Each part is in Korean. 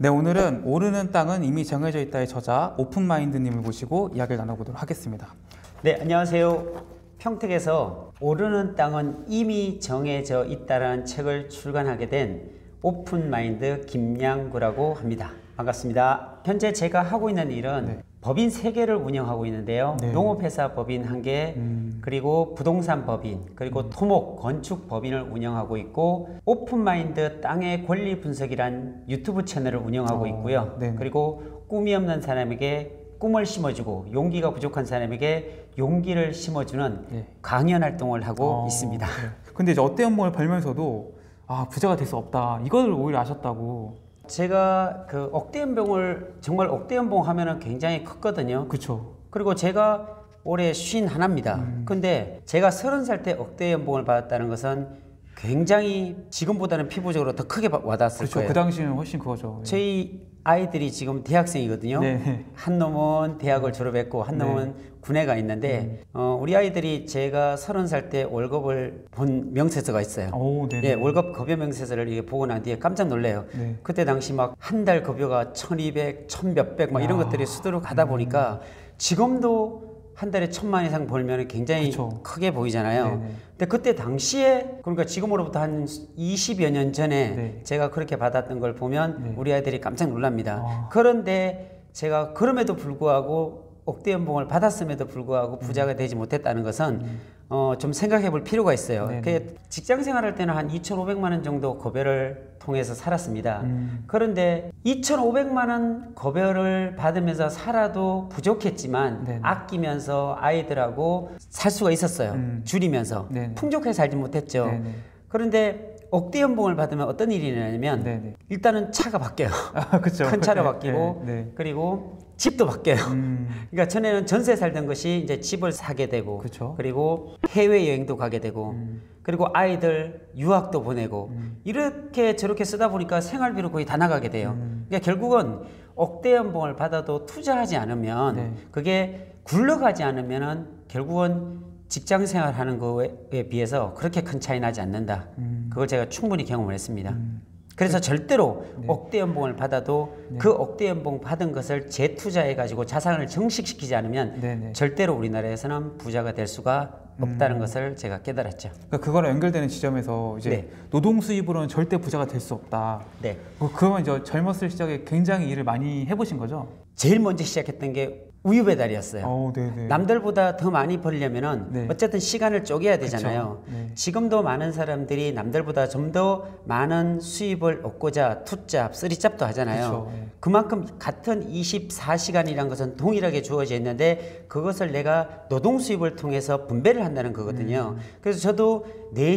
네, 오늘은 오르는 땅은 이미 정해져 있다의 저자 오픈마인드님을 모시고 이야기를 나눠보도록 하겠습니다. 네, 안녕하세요. 평택에서 오르는 땅은 이미 정해져 있다라는 책을 출간하게 된 오픈마인드 김양구라고 합니다. 반갑습니다. 현재 제가 하고 있는 일은 법인 3개를 운영하고 있는데요. 농업회사 법인 1개, 그리고 부동산 법인, 그리고 토목, 건축 법인을 운영하고 있고, 오픈마인드 땅의 권리 분석이란 유튜브 채널을 운영하고 있고요. 그리고 꿈이 없는 사람에게 꿈을 심어주고 용기가 부족한 사람에게 용기를 심어주는 강연 활동을 하고 있습니다. 근데 이제 억대 연봉을 벌면서도 부자가 될 수 없다, 이걸 오히려 아셨다고. 제가 그 억대 연봉을 정말 억대 연봉 하면은 굉장히 컸거든요. 그렇죠. 그리고 제가 올해 51입니다. 근데 제가 30살 때 억대 연봉을 받았다는 것은 굉장히 지금보다는 피부적으로 더 크게 와닿았을 그렇죠. 거예요. 그 당시에는 훨씬 그거죠. 저희 아이들이 지금 대학생이거든요. 한 놈은 대학을 졸업했고 한 놈은 군에 가 있는데 우리 아이들이 제가 30살 때 월급을 본 명세서가 있어요. 월급 급여 명세서를 이게 보고 난 뒤에 깜짝 놀래요. 그때 당시 막 한 달 급여가 1200, 1000몇백 막 이런 것들이 수두룩 가다 보니까 지금도 한 달에 1000만 이상 벌면 굉장히 크게 보이잖아요. 근데 그때 당시에, 그러니까 지금으로부터 한 20여 년 전에 제가 그렇게 받았던 걸 보면 우리 아이들이 깜짝 놀랍니다. 그런데 제가 그럼에도 불구하고 억대 연봉을 받았음에도 불구하고 부자가 되지 못했다는 것은 좀 생각해 볼 필요가 있어요. 직장 생활할 때는 한 2,500만 원 정도 급여를 통해서 살았습니다. 그런데 2,500만 원 급여를 받으면서 살아도 부족했지만 아끼면서 아이들하고 살 수가 있었어요. 줄이면서. 풍족하게 살지 못했죠. 그런데 억대 연봉을 받으면 어떤 일이 일어나냐면 일단은 차가 바뀌어요. 큰 차로 바뀌고 그리고 집도 바뀌어요. 그러니까 전에는 전세 살던 것이 이제 집을 사게 되고 그리고 해외여행도 가게 되고 그리고 아이들 유학도 보내고 이렇게 저렇게 쓰다 보니까 생활비로 거의 다 나가게 돼요. 그러니까 결국은 억대 연봉을 받아도 투자하지 않으면 그게 굴러가지 않으면은 결국은 직장 생활하는 거에 비해서 그렇게 큰 차이 나지 않는다. 그걸 제가 충분히 경험을 했습니다. 그래서 절대로 억대 연봉을 받아도 그 억대 연봉 받은 것을 재투자해 가지고 자산을 정식시키지 않으면 절대로 우리나라에서는 부자가 될 수가 없다는 것을 제가 깨달았죠. 그러니까 그거랑 연결되는 지점에서 이제 노동 수입으로는 절대 부자가 될 수 없다. 그러면 이제 젊었을 시절에 굉장히 일을 많이 해보신 거죠? 제일 먼저 시작했던 게 우유 배달이었어요. 남들보다 더 많이 벌려면은 어쨌든 시간을 쪼개야 되잖아요. 지금도 많은 사람들이 남들보다 좀 더 많은 수입을 얻고자 투잡, 쓰리잡도 하잖아요. 그만큼 같은 24시간이란 것은 동일하게 주어져 있는데 그것을 내가 노동 수입을 통해서 분배를 한다는 거거든요. 그래서 저도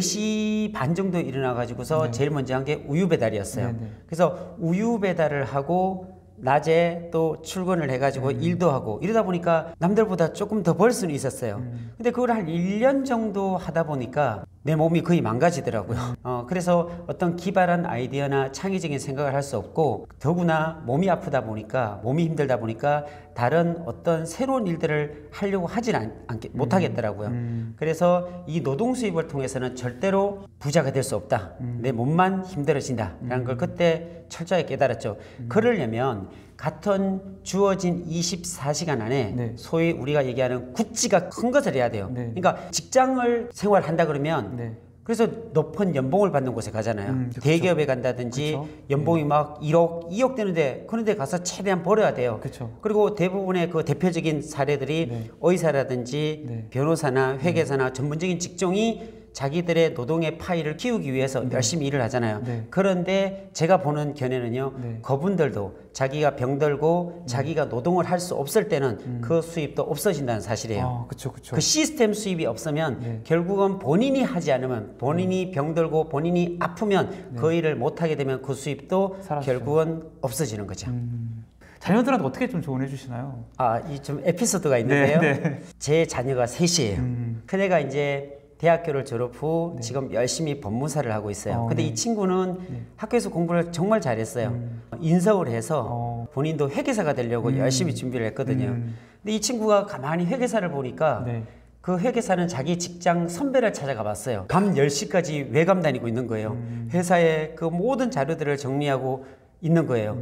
4시 반 정도 일어나 가지고서 제일 먼저 한 게 우유 배달이었어요. 그래서 우유 배달을 하고 낮에 또 출근을 해가지고 일도 하고 이러다 보니까 남들보다 조금 더 벌 수는 있었어요. 근데 그걸 한 1년 정도 하다 보니까 내 몸이 거의 망가지더라고요. 그래서 어떤 기발한 아이디어나 창의적인 생각을 할 수 없고 더구나 몸이 아프다 보니까 몸이 힘들다 보니까 다른 어떤 새로운 일들을 하려고 하진 못하겠더라고요. 그래서 이 노동 수입을 통해서는 절대로 부자가 될 수 없다. 내 몸만 힘들어진다라는 걸 그때 철저하게 깨달았죠. 그러려면 같은 주어진 24시간 안에 소위 우리가 얘기하는 구찌가 큰 것을 해야 돼요. 그러니까 직장을 생활한다 그러면 그래서 높은 연봉을 받는 곳에 가잖아요. 대기업에 간다든지 연봉이 막 1억, 2억 되는데 그런 데 가서 최대한 벌어야 돼요. 그리고 대부분의 그 대표적인 사례들이 의사라든지 변호사나 회계사나 전문적인 직종이 자기들의 노동의 파이를 키우기 위해서 열심히 일을 하잖아요. 그런데 제가 보는 견해는요, 그분들도 자기가 병들고 자기가 노동을 할 수 없을 때는 그 수입도 없어진다는 사실이에요. 그 시스템 수입이 없으면 결국은 본인이 하지 않으면 본인이 병들고 본인이 아프면 그 일을 못하게 되면 그 수입도 결국은 없어지는 거죠. 자녀들한테 어떻게 좀 조언해 주시나요? 이 좀 에피소드가 있는데요. 제 자녀가 셋이에요. 큰애가 이제 대학교를 졸업 후 지금 열심히 법무사를 하고 있어요. 근데 이 친구는 학교에서 공부를 정말 잘했어요. 인서울 해서 본인도 회계사가 되려고 열심히 준비를 했거든요. 근데 이 친구가 가만히 회계사를 보니까 그 회계사는 자기 직장 선배를 찾아가 봤어요. 밤 10시까지 외감 다니고 있는 거예요. 회사에 그 모든 자료들을 정리하고 있는 거예요.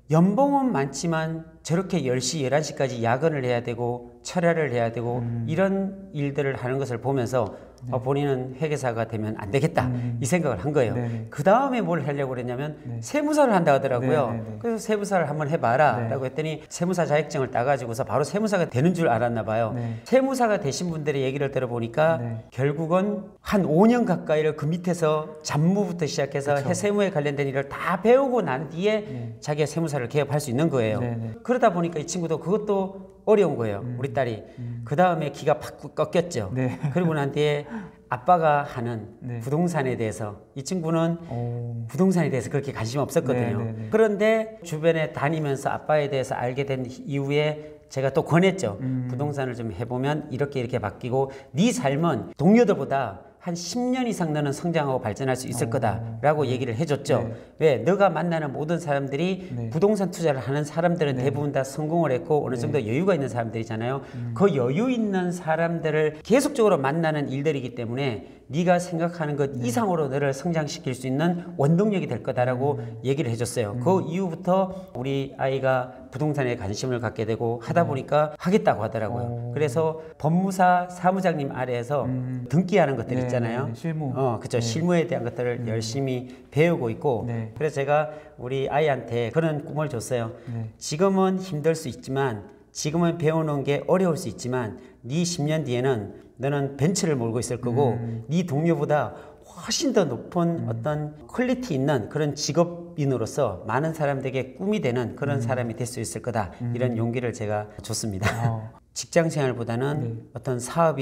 연봉은 많지만 저렇게 10시, 11시까지 야근을 해야 되고 철야를 해야 되고 이런 일들을 하는 것을 보면서 본인은 회계사가 되면 안 되겠다 이 생각을 한 거예요. 그 다음에 뭘 하려고 그랬냐면 세무사를 한다 하더라고요. 그래서 세무사를 한번 해봐라 라고 했더니 세무사 자격증을 따가지고서 바로 세무사가 되는 줄 알았나 봐요. 세무사가 되신 분들의 얘기를 들어보니까 결국은 한 5년 가까이를 그 밑에서 잡무부터 시작해서 세무에 관련된 일을 다 배우고 난 뒤에 자기가 세무사를 개업할 수 있는 거예요. 그러다 보니까 이 친구도 그것도 어려운 거예요. 우리 딸이. 그 다음에 기가 팍 꺾였죠. 그리고 난 뒤에 아빠가 하는 부동산에 대해서 이 친구는 부동산에 대해서 그렇게 관심 없었거든요. 그런데 주변에 다니면서 아빠에 대해서 알게 된 이후에 제가 또 권했죠. 부동산을 좀 해보면 이렇게 바뀌고 네 삶은 동료들보다 한 10년 이상 너는 성장하고 발전할 수 있을 거다라고 얘기를 해줬죠. 왜? 너가 만나는 모든 사람들이 부동산 투자를 하는 사람들은 대부분 다 성공을 했고 어느 정도 여유가 있는 사람들이잖아요. 그 여유 있는 사람들을 계속적으로 만나는 일들이기 때문에 네가 생각하는 것 이상으로 너를 성장시킬 수 있는 원동력이 될 거다라고 얘기를 해줬어요. 그 이후부터 우리 아이가 부동산에 관심을 갖게 되고 하다 보니까 하겠다고 하더라고요. 그래서 법무사 사무장님 아래에서 등기하는 것들 있잖아요. 실무. 그렇죠. 실무에 대한 것들을 열심히 배우고 있고 그래서 제가 우리 아이한테 그런 꿈을 줬어요. 지금은 힘들 수 있지만 지금은 배우는 게 어려울 수 있지만 네 10년 뒤에는 너는 벤츠를 몰고 있을 거고 네 동료보다 훨씬 더 높은 어떤 퀄리티 있는 그런 직업인으로서 많은 사람들에게 꿈이 되는 그런 사람이 될 수 있을 거다. 이런 용기를 제가 줬습니다. 직장 생활보다는 어떤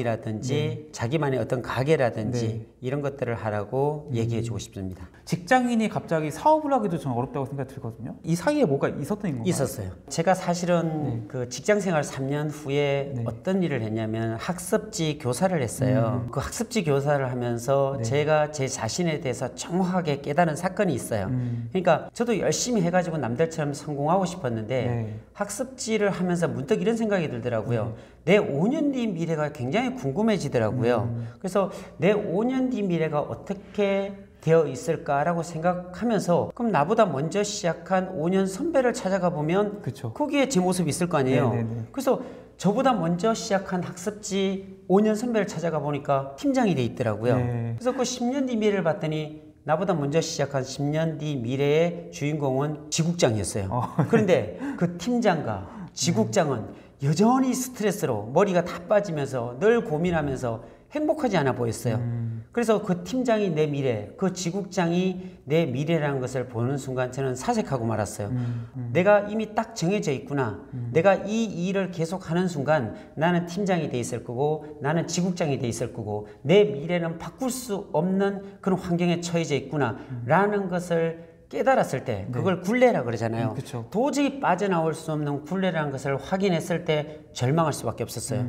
사업이라든지 자기만의 어떤 가게라든지 이런 것들을 하라고 얘기해 주고 싶습니다. 직장인이 갑자기 사업을 하기도 좀 어렵다고 생각이 들거든요. 이 사이에 뭐가 있었던 건가요? 있었어요. 제가 사실은 그 직장 생활 3년 후에 어떤 일을 했냐면 학습지 교사를 했어요. 그 학습지 교사를 하면서 제가 제 자신에 대해서 정확하게 깨달은 사건이 있어요. 그러니까 저도 열심히 해가지고 남들처럼 성공하고 싶었는데 학습지를 하면서 문득 이런 생각이 들더라고요. 내 5년 뒤 미래가 굉장히 궁금해지더라고요. 그래서 내 5년 뒤 미래가 어떻게 되어 있을까라고 생각하면서 그럼 나보다 먼저 시작한 5년 선배를 찾아가 보면 거기에 제 모습이 있을 거 아니에요. 그래서 저보다 먼저 시작한 학습지 5년 선배를 찾아가 보니까 팀장이 돼 있더라고요. 그래서 그 10년 뒤 미래를 봤더니 나보다 먼저 시작한 10년 뒤 미래의 주인공은 지국장이었어요. 그런데 그 팀장과 지국장은 여전히 스트레스로 머리가 다 빠지면서 늘 고민하면서 행복하지 않아 보였어요. 그래서 그 팀장이 내 미래, 그 지국장이 내 미래라는 것을 보는 순간 저는 사색하고 말았어요. 내가 이미 딱 정해져 있구나. 내가 이 일을 계속하는 순간 나는 팀장이 돼 있을 거고 나는 지국장이 돼 있을 거고 내 미래는 바꿀 수 없는 그런 환경에 처해져 있구나 라는 것을 깨달았을 때 그걸 굴레라 그러잖아요. 도저히 빠져나올 수 없는 굴레라는 것을 확인했을 때 절망할 수밖에 없었어요.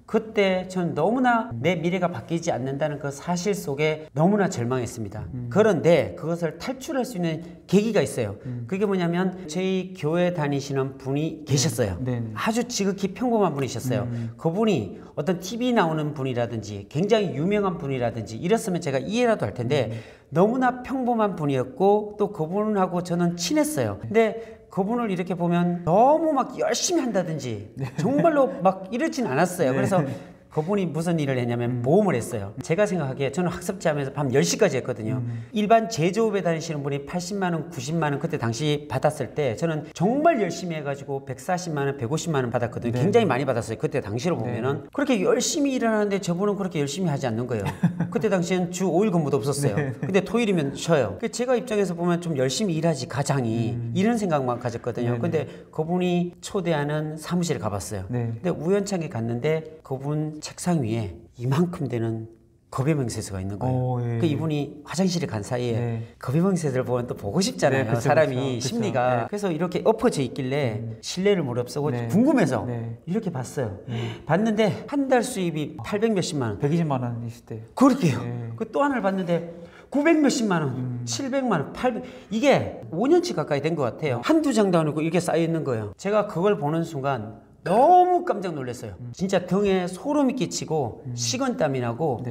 그때 전 너무나 내 미래가 바뀌지 않는다는 그 사실 속에 너무나 절망했습니다. 그런데 그것을 탈출할 수 있는 계기가 있어요. 그게 뭐냐면 저희 교회 다니시는 분이 계셨어요. 아주 지극히 평범한 분이셨어요. 그분이 어떤 TV 나오는 분이라든지 굉장히 유명한 분이라든지 이랬으면 제가 이해라도 할 텐데 너무나 평범한 분이었고 또 그분하고 저는 친했어요. 근데 그분을 이렇게 보면 너무 막 열심히 한다든지 정말로 막 이러진 않았어요. 그래서 그분이 무슨 일을 했냐면 보험을 했어요. 제가 생각하기에 저는 학습지 하면서 밤 10시까지 했거든요. 일반 제조업에 다니시는 분이 80만 원, 90만 원 그때 당시 받았을 때 저는 정말 열심히 해가지고 140만 원, 150만 원 받았거든요. 굉장히 많이 받았어요. 그때 당시로 보면은. 그렇게 열심히 일하는데 저분은 그렇게 열심히 하지 않는 거예요. 그때 당시엔 주 5일 근무도 없었어요. 근데 토요일이면 쉬어요. 제가 입장에서 보면 좀 열심히 일하지 가장이 이런 생각만 가졌거든요. 근데 그분이 초대하는 사무실에 가봤어요. 근데 우연찮게 갔는데 그분 책상 위에 이만큼 되는 겁예명세서가 있는 거예요. 그 이분이 화장실에 간 사이에 겁예명세서를 보면 또 보고 싶잖아요. 사람이 심리가. 그래서 이렇게 엎어져 있길래 신뢰를 무릅쓰고 궁금해서 이렇게 봤어요. 봤는데 한 달 수입이 800 몇십만 원. 120만 원이실 때. 그렇게요. 그 또 하나를 봤는데 900 몇십만 원, 700만 원, 800 이게 5년치 가까이 된 것 같아요. 한두 장도 아니고 이렇게 쌓여 있는 거예요. 제가 그걸 보는 순간 너무 깜짝 놀랐어요. 진짜 등에 소름이 끼치고 식은땀이 나고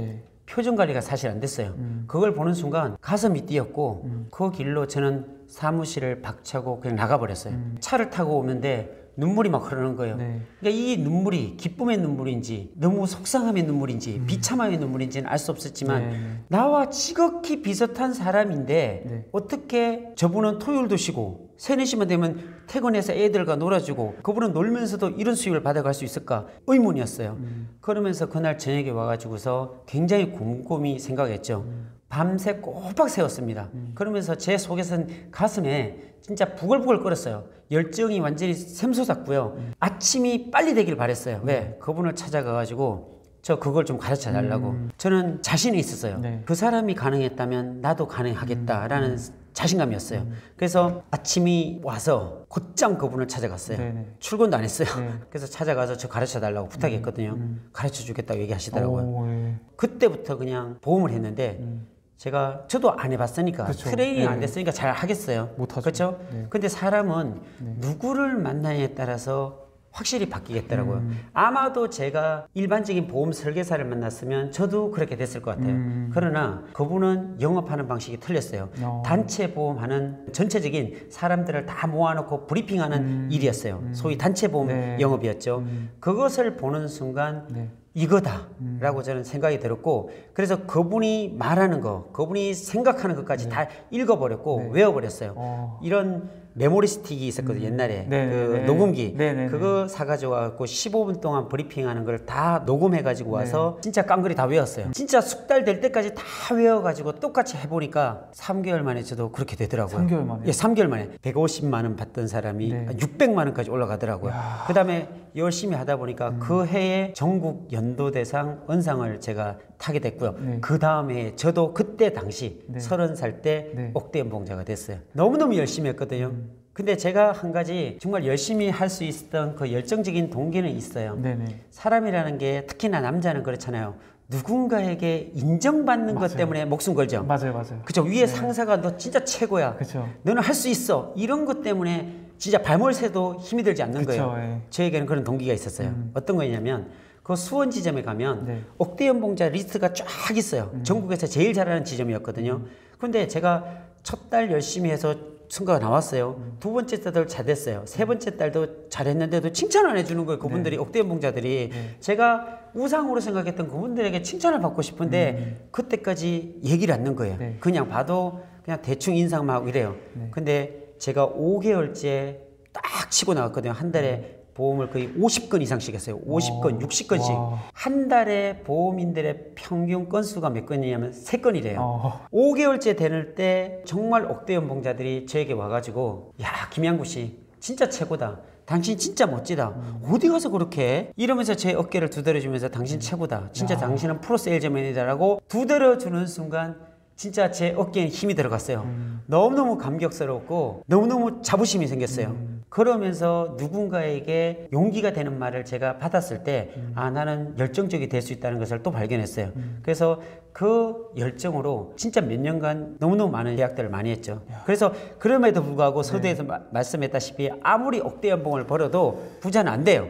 표정 관리가 사실 안 됐어요. 그걸 보는 순간 가슴이 뛰었고 그 길로 저는 사무실을 박차고 그냥 나가버렸어요. 차를 타고 오는데 눈물이 막 흐르는 거예요. 네. 그러니까 이 눈물이 기쁨의 눈물인지 너무 속상함의 눈물인지 비참함의 눈물인지는 알 수 없었지만 네. 나와 지극히 비슷한 사람인데 네. 어떻게 저분은 토요일도 쉬고 3, 4시만 되면 퇴근해서 애들과 놀아주고 그분은 놀면서도 이런 수입을 받아갈 수 있을까 의문이었어요. 그러면서 그날 저녁에 와가지고서 굉장히 곰곰이 생각했죠. 밤새 꼬박 세웠습니다. 그러면서 제 속에서는 가슴에 진짜 부글부글 끓었어요. 열정이 완전히 샘솟았고요. 아침이 빨리 되길 바랬어요. 왜? 그분을 찾아가가지고 저 그걸 좀 가르쳐 달라고. 저는 자신이 있었어요. 네. 그 사람이 가능했다면 나도 가능하겠다라는 자신감이었어요. 그래서 아침이 와서 곧장 그분을 찾아갔어요. 네네. 출근도 안 했어요. 네. 그래서 찾아가서 저 가르쳐 달라고 부탁했거든요. 가르쳐 주겠다고 얘기하시더라고요. 오, 네. 그때부터 그냥 보험을 했는데 저도 안 해봤으니까 그쵸. 트레이닝 네. 안 됐으니까 잘 하겠어요. 못하죠. 그렇죠? 네. 근데 사람은 누구를 만나냐에 따라서 확실히 바뀌겠더라고요. 아마도 제가 일반적인 보험 설계사를 만났으면 저도 그렇게 됐을 것 같아요. 그러나 그분은 영업하는 방식이 틀렸어요. 단체 보험하는 전체적인 사람들을 다 모아놓고 브리핑하는 일이었어요. 소위 단체 보험 네. 영업이었죠. 그것을 보는 순간 네. 이거다라고 저는 생각이 들었고 그래서 그분이 말하는 거, 그분이 생각하는 것까지 다 읽어버렸고 외워버렸어요. 이런 메모리 스틱이 있었거든요. 옛날에 그 녹음기 그거 사가지고 와갖고 15분 동안 브리핑하는 걸 다 녹음해가지고 와서 진짜 깡그리 다 외웠어요. 진짜 숙달 될 때까지 다 외워가지고 똑같이 해보니까 3개월 만에 저도 그렇게 되더라고요. 3개월 만에? 예, 3개월 만에 150만 원 받던 사람이 600만 원까지 올라가더라고요. 그 다음에 열심히 하다 보니까 그 해에 전국 연도대상 은상을 제가 타게 됐고요. 그 다음에 저도 그때 당시 30살 때 옥대연봉자가 됐어요. 너무너무 열심히 했거든요. 근데 제가 한 가지 정말 열심히 할 수 있었던 그 열정적인 동기는 있어요. 네네. 사람이라는 게 특히나 남자는 그렇잖아요. 누군가에게 인정받는 것 때문에 목숨 걸죠. 맞아요. 그죠? 위에 상사가 너 진짜 최고야. 그쵸. 너는 할 수 있어. 이런 것 때문에 진짜 발몰 새도 힘이 들지 않는 그쵸, 거예요. 예. 저에게는 그런 동기가 있었어요. 어떤 거냐면 그 수원 지점에 가면 옥대연봉자 리스트가 쫙 있어요. 전국에서 제일 잘하는 지점이었거든요. 근데 제가 첫 달 열심히 해서 성과가 나왔어요. 두 번째 딸도 잘 됐어요. 세 번째 딸도 잘했는데도 칭찬 안 해주는 거예요. 그분들이 옥대연봉자들이 제가 우상으로 생각했던 그분들에게 칭찬을 받고 싶은데 그때까지 얘기를 안 하는 거예요. 그냥 봐도 그냥 대충 인상만 하고 이래요. 근데 제가 5개월째 딱 치고 나갔거든요. 한 달에 보험을 거의 50건 이상씩 했어요. 50건, 60건씩. 와. 한 달에 보험인들의 평균 건수가 몇 건이냐면 3건이래요. 5개월째 되는 때 정말 옥대연봉자들이 저에게 와가지고 야, 김양구 씨 진짜 최고다. 당신 진짜 멋지다. 어디 가서 그렇게 해? 이러면서 제 어깨를 두드려주면서 당신 최고다. 진짜 당신은 프로 세일즈맨이다라고 두드려주는 순간 진짜 제 어깨에 힘이 들어갔어요. 너무너무 감격스럽고 너무너무 자부심이 생겼어요. 그러면서 누군가에게 용기가 되는 말을 제가 받았을 때 아, 나는 열정적이 될 수 있다는 것을 또 발견했어요. 그래서 그 열정으로 진짜 몇 년간 너무너무 많은 계약들을 많이 했죠. 그래서 그럼에도 불구하고 서두에서 말씀했다시피 아무리 억대연봉을 벌어도 부자는 안 돼요.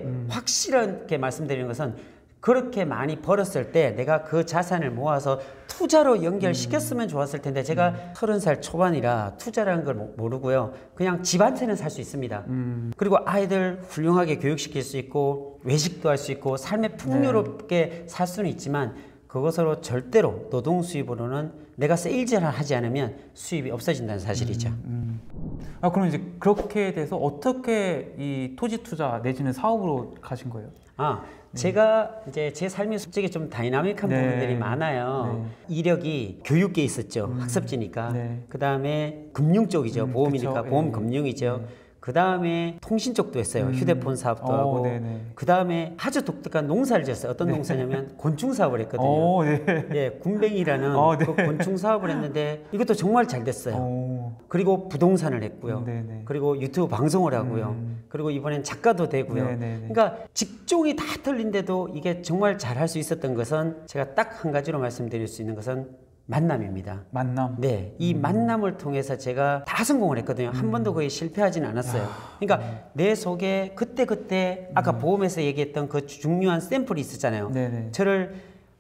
확실하게 말씀드리는 것은 그렇게 많이 벌었을 때 내가 그 자산을 모아서 투자로 연결시켰으면 좋았을 텐데 제가 30살 초반이라 투자라는 걸 모르고요. 그냥 집 한 채는 살 수 있습니다. 그리고 아이들 훌륭하게 교육시킬 수 있고 외식도 할 수 있고 삶에 풍요롭게 살 수는 있지만 그것으로 절대로 노동 수입으로는 내가 세일즈를 하지 않으면 수입이 없어진다는 사실이죠. 아, 그럼 이제 그렇게 돼서 어떻게 이 토지 투자 내지는 사업으로 가신 거예요? 제가 이제 제 삶이 솔직히 좀 다이나믹한 부분들이 많아요. 이력이 교육계에 있었죠. 학습지니까. 그 다음에 금융 쪽이죠. 보험이니까 그쵸. 보험 금융이죠. 그 다음에 통신 쪽도 했어요. 휴대폰 사업도 하고. 그 다음에 아주 독특한 농사를 지었어요. 어떤 농사냐면 곤충 사업을 했거든요. 예, 군뱅이라는 그 곤충 사업을 했는데 이것도 정말 잘 됐어요. 그리고 부동산을 했고요. 그리고 유튜브 방송을 하고요. 그리고 이번엔 작가도 되고요. 그러니까 직종이 다 틀린데도 이게 정말 잘할 수 있었던 것은 제가 딱 한 가지로 말씀드릴 수 있는 것은 만남입니다. 만남? 네. 이 만남을 통해서 제가 다 성공을 했거든요. 한 번도 거의 실패하지는 않았어요. 그러니까 내 속에 그때 아까 보험에서 얘기했던 그 중요한 샘플이 있었잖아요. 저를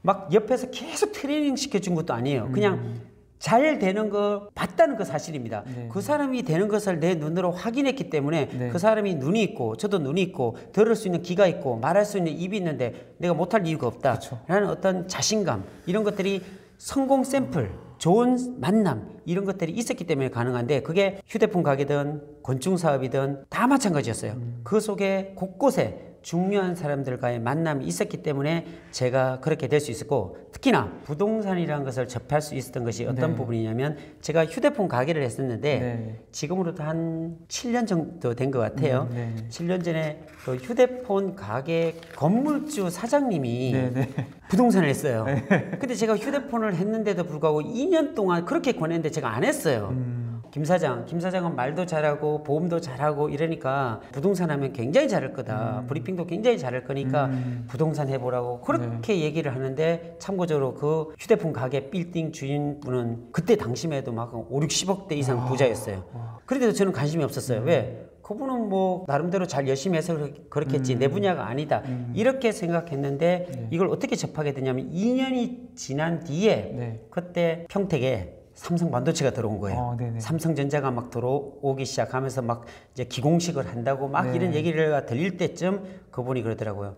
막 옆에서 계속 트레이닝 시켜준 것도 아니에요. 그냥 잘 되는 거 봤다는 거 사실입니다. 네. 그 사람이 되는 것을 내 눈으로 확인했기 때문에 네. 그 사람이 눈이 있고 저도 눈이 있고 들을 수 있는 귀가 있고 말할 수 있는 입이 있는데 내가 못할 이유가 없다 라는 어떤 자신감, 이런 것들이 성공 샘플, 좋은 만남, 이런 것들이 있었기 때문에 가능한데, 그게 휴대폰 가게든 건축 사업이든 다 마찬가지였어요. 그 속에 곳곳에 중요한 사람들과의 만남이 있었기 때문에 제가 그렇게 될 수 있었고, 특히나 부동산이라는 것을 접할 수 있었던 것이 어떤 네. 부분이냐면, 제가 휴대폰 가게를 했었는데 네. 지금으로도 한 7년 정도 된 것 같아요. 네. 7년 전에 그 휴대폰 가게 건물주 사장님이 네. 부동산을 했어요. 네. 근데 제가 휴대폰을 했는데도 불구하고 2년 동안 그렇게 권했는데 제가 안 했어요. 김 사장은 말도 잘하고 보험도 잘하고 이러니까 부동산 하면 굉장히 잘할 거다. 브리핑도 굉장히 잘할 거니까 부동산 해보라고 그렇게 얘기를 하는데, 참고적으로 그 휴대폰 가게 빌딩 주인분은 그때 당시에도 막 5, 60억대 이상 부자였어요. 그런데도 저는 관심이 없었어요. 왜? 그분은 뭐 나름대로 잘 열심히 해서 그렇게 했지 내 분야가 아니다 이렇게 생각했는데, 이걸 어떻게 접하게 되냐면 2년이 지난 뒤에 그때 평택에 삼성 반도체가 들어온 거예요. 삼성전자가 막 들어오기 시작하면서 막 이제 기공식을 한다고 막 이런 얘기를 들릴 때쯤 그분이 그러더라고요.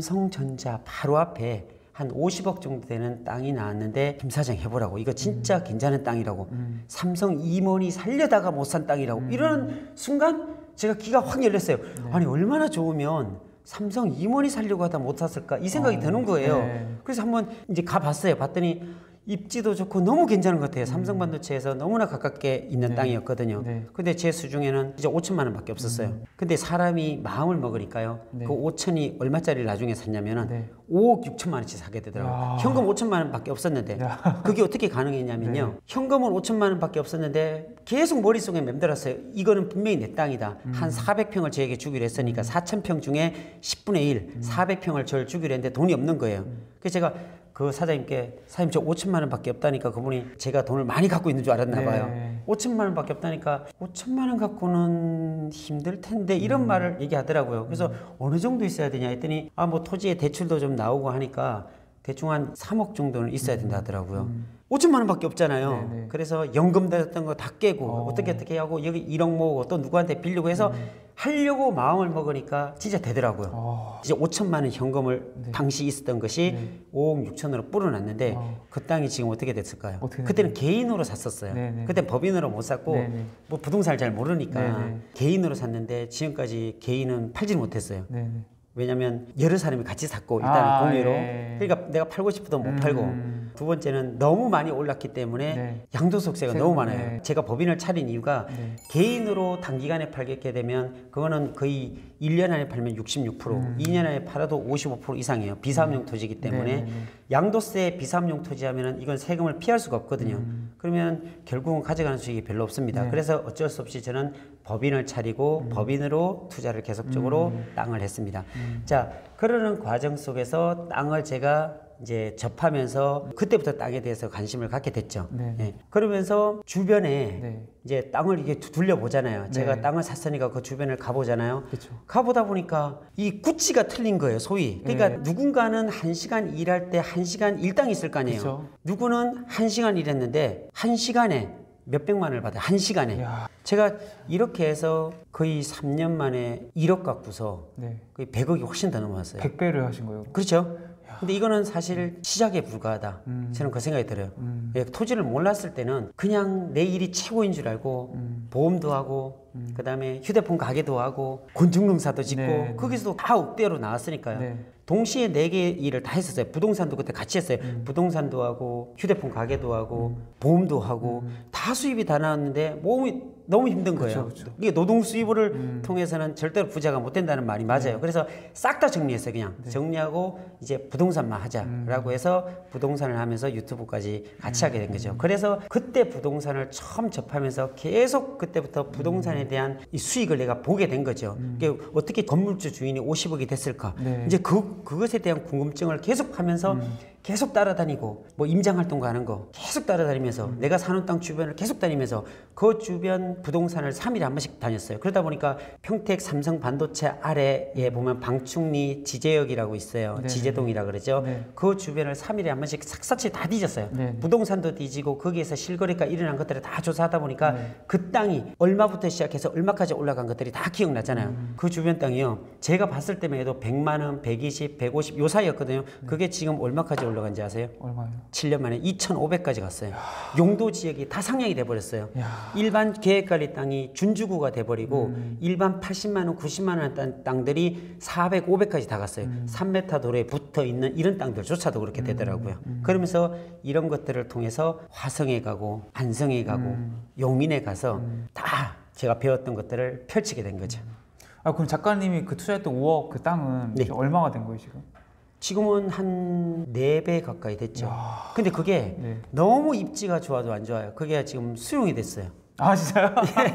삼성전자 바로 앞에 한 50억 정도 되는 땅이 나왔는데 김 사장 해보라고. 이거 진짜 괜찮은 땅이라고. 삼성 임원이 살려다가 못 산 땅이라고. 이런 순간 제가 귀가 확 열렸어요. 아니 얼마나 좋으면 삼성 임원이 살려고 하다 못 샀을까 이 생각이 드는 거예요. 그래서 한번 이제 가봤어요. 봤더니 입지도 좋고 너무 괜찮은 것 같아요. 삼성반도체에서 너무나 가깝게 있는 땅이었거든요. 근데 제 수중에는 이제 5천만 원밖에 없었어요. 근데 사람이 마음을 먹으니까요. 그 5천이 얼마짜리를 나중에 샀냐면은 5억 6천만 원씩 사게 되더라고요. 현금 5천만 원밖에 없었는데 그게 어떻게 가능했냐면요. 현금은 5천만 원밖에 없었는데 계속 머릿속에 맴돌았어요. 이거는 분명히 내 땅이다. 한 400평을 저에게 주기로 했으니까 4,000평 중에 10분의 1, 400평을 저를 주기로 했는데 돈이 없는 거예요. 그래서 제가 그 사장님께, 사장님 저 5천만 원밖에 없다니까, 그분이 제가 돈을 많이 갖고 있는 줄 알았나 봐요. 5천만 원밖에 없다니까 5천만 원 갖고는 힘들 텐데 이런 말을 얘기하더라고요. 그래서 어느 정도 있어야 되냐 했더니 뭐 토지에 대출도 좀 나오고 하니까 대충 한 3억 정도는 있어야 된다 하더라고요. 5천만 원밖에 없잖아요. 그래서 연금 됐던 거 다 깨고 어떻게 하고 여기 1억 모으고 또 누구한테 빌리고 해서 하려고 마음을 먹으니까 진짜 되더라고요. 이제 5천만 원 현금을 당시 있었던 것이 5억 6천으로 불어났는데 그 땅이 지금 어떻게 됐을까요? 그때는 개인으로 샀었어요. 그때 법인으로 못 샀고 뭐 부동산을 잘 모르니까 개인으로 샀는데 지금까지 개인은 팔지를 못했어요. 왜냐면 여러 사람이 같이 샀고 일단 공유로 그러니까 내가 팔고 싶어도 못 팔고, 두 번째는 너무 많이 올랐기 때문에 양도소득세가 너무 많아요. 제가 법인을 차린 이유가 개인으로 단기간에 팔게 되면 그거는 거의 1년 안에 팔면 66%, 2년 안에 팔아도 55% 이상이에요. 비사업용 토지이기 때문에 양도세 비사업용 토지 하면은 이건 세금을 피할 수가 없거든요. 그러면 결국은 가져가는 수익이 별로 없습니다. 그래서 어쩔 수 없이 저는 법인을 차리고 법인으로 투자를 계속적으로 땅을 했습니다. 자, 그러는 과정 속에서 땅을 제가 이제 접하면서 그때부터 땅에 대해서 관심을 갖게 됐죠. 그러면서 주변에 이제 땅을 이렇게 둘러보잖아요. 제가 땅을 샀으니까 그 주변을 가보잖아요. 가보다 보니까 이 구치가 틀린 거예요, 소위. 그러니까 누군가는 1시간 일할 때 1시간 일당이 있을 거 아니에요. 누구는 1시간 일했는데 1시간에 몇백만 원을 받아요. 1시간에. 제가 이렇게 해서 거의 3년 만에 1억 갖고서 거의 100억이 훨씬 더 넘어왔어요. 100배를 하신 거예요? 그렇죠. 근데 이거는 사실 시작에 불과하다. 저는 그 생각이 들어요. 토지를 몰랐을 때는 그냥 내 일이 최고인 줄 알고 보험도 하고 그 다음에 휴대폰 가게도 하고 건축농사도 짓고 거기서도 다 억대로 나왔으니까요. 동시에 4개 일을 다 했었어요. 부동산도 그때 같이 했어요. 부동산도 하고 휴대폰 가게도 하고 보험도 하고 다 수입이 다 나왔는데 몸이 너무 힘든 거예요. 이게 노동 수입을 통해서는 절대로 부자가 못 된다는 말이 맞아요. 그래서 싹 다 정리했어요. 그냥 정리하고 이제 부동산만 하자라고 해서 부동산을 하면서 유튜브까지 같이 하게 된 거죠. 그래서 그때 부동산을 처음 접하면서 계속 그때부터 부동산에 대한 이 수익을 내가 보게 된 거죠. 이게 어떻게 건물주 주인이 50억이 됐을까? 이제 그것에 대한 궁금증을 계속하면서 계속 따라다니고 뭐 임장활동 가는 거 계속 따라다니면서 내가 사는 땅 주변을 계속 다니면서 그 주변 부동산을 3일에 한 번씩 다녔어요. 그러다 보니까 평택 삼성 반도체 아래에 보면 방충리 지제역이라고 있어요. 네. 지제동이라 그러죠. 네. 그 주변을 3일에 한 번씩 삭삭이 다 뒤졌어요. 네. 부동산도 뒤지고 거기에서 실거래가 일어난 것들을 다 조사하다 보니까 그 땅이 얼마부터 시작해서 얼마까지 올라간 것들이 다 기억나잖아요. 그 주변 땅이요. 제가 봤을 때만 해도 100만 원, 120, 150 요 사이였거든요. 그게 지금 얼마까지 올라간지 아세요? 얼마요? 7년 만에 2,500까지 갔어요. 용도 지역이 다 상향이 돼버렸어요. 일반 계획관리 땅이 준주구가 돼버리고 일반 80만 원, 90만 원 땅들이 400, 500까지 다 갔어요. 3m 도로에 붙어 있는 이런 땅들조차도 그렇게 되더라고요. 그러면서 이런 것들을 통해서 화성에 가고 안성에 가고 용인에 가서 다 제가 배웠던 것들을 펼치게 된 거죠. 아, 그럼 작가님이 그 투자했던 5억 그 땅은 네. 얼마가 된 거예요 지금? 지금은 한 4배 가까이 됐죠. 근데 그게 너무 입지가 좋아도 안 좋아요. 그게 지금 수용이 됐어요. 아, 진짜요?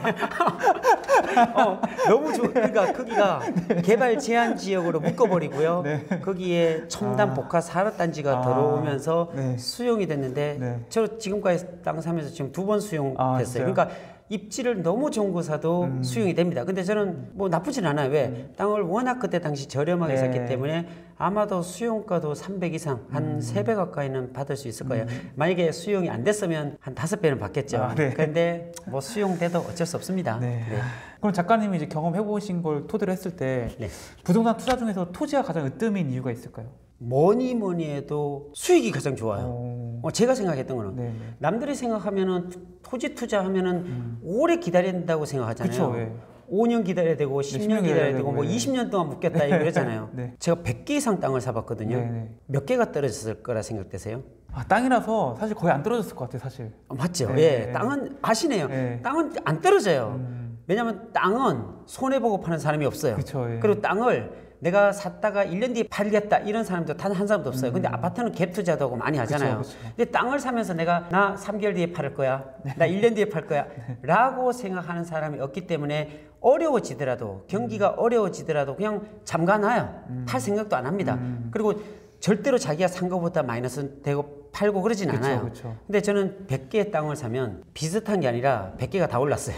너무 그러니까 거기가 개발 제한 지역으로 묶어버리고요. 네. 거기에 첨단 복합 산업단지가 들어오면서 수용이 됐는데 저 지금까지 땅 사면서 지금 2번 수용됐어요. 그러니까 입지를 너무 좋은 거 사도 수용이 됩니다. 근데 저는 뭐 나쁘진 않아요. 왜? 땅을 워낙 그때 당시 저렴하게 샀기 때문에 아마도 수용가도 300 이상, 한 3배 가까이는 받을 수 있을 거예요. 만약에 수용이 안 됐으면 한 5배는 받겠죠. 근데 뭐 수용돼도 어쩔 수 없습니다. 그럼 작가님이 이제 경험해보신 걸 토대로 했을 때 부동산 투자 중에서 토지가 가장 으뜸인 이유가 있을까요? 뭐니 해도 수익이 가장 좋아요. 제가 생각했던 거는 남들이 생각하면은 토지 투자하면은 오래 기다려야 된다고 생각하잖아요. 그쵸, 5년 기다려야 되고 10년 기다려야 되고 뭐 20년 동안 묻겠다 이러잖아요. 제가 100개 이상 땅을 사봤거든요. 몇 개가 떨어졌을 거라 생각되세요? 아, 땅이라서 사실 거의 안 떨어졌을 것 같아요, 사실. 맞죠. 땅은 아시네요. 땅은 안 떨어져요. 왜냐하면 땅은 손해보고 파는 사람이 없어요. 그쵸, 그리고 땅을 내가 샀다가 1년 뒤에 팔겠다 이런 사람도 단 한 사람도 없어요. 근데 아파트는 갭 투자도 하고 많이 하잖아요. 그쵸. 근데 땅을 사면서 내가 나 3개월 뒤에 팔 거야. 나 1년 뒤에 팔 거야. 라고 생각하는 사람이 없기 때문에 어려워지더라도 경기가 어려워지더라도 그냥 잠가놔요. 팔 생각도 안 합니다. 그리고 절대로 자기가 산 것보다 마이너스 되고 팔고 그러진 않아요. 근데 저는 100개의 땅을 사면 비슷한 게 아니라 100개가 다 올랐어요.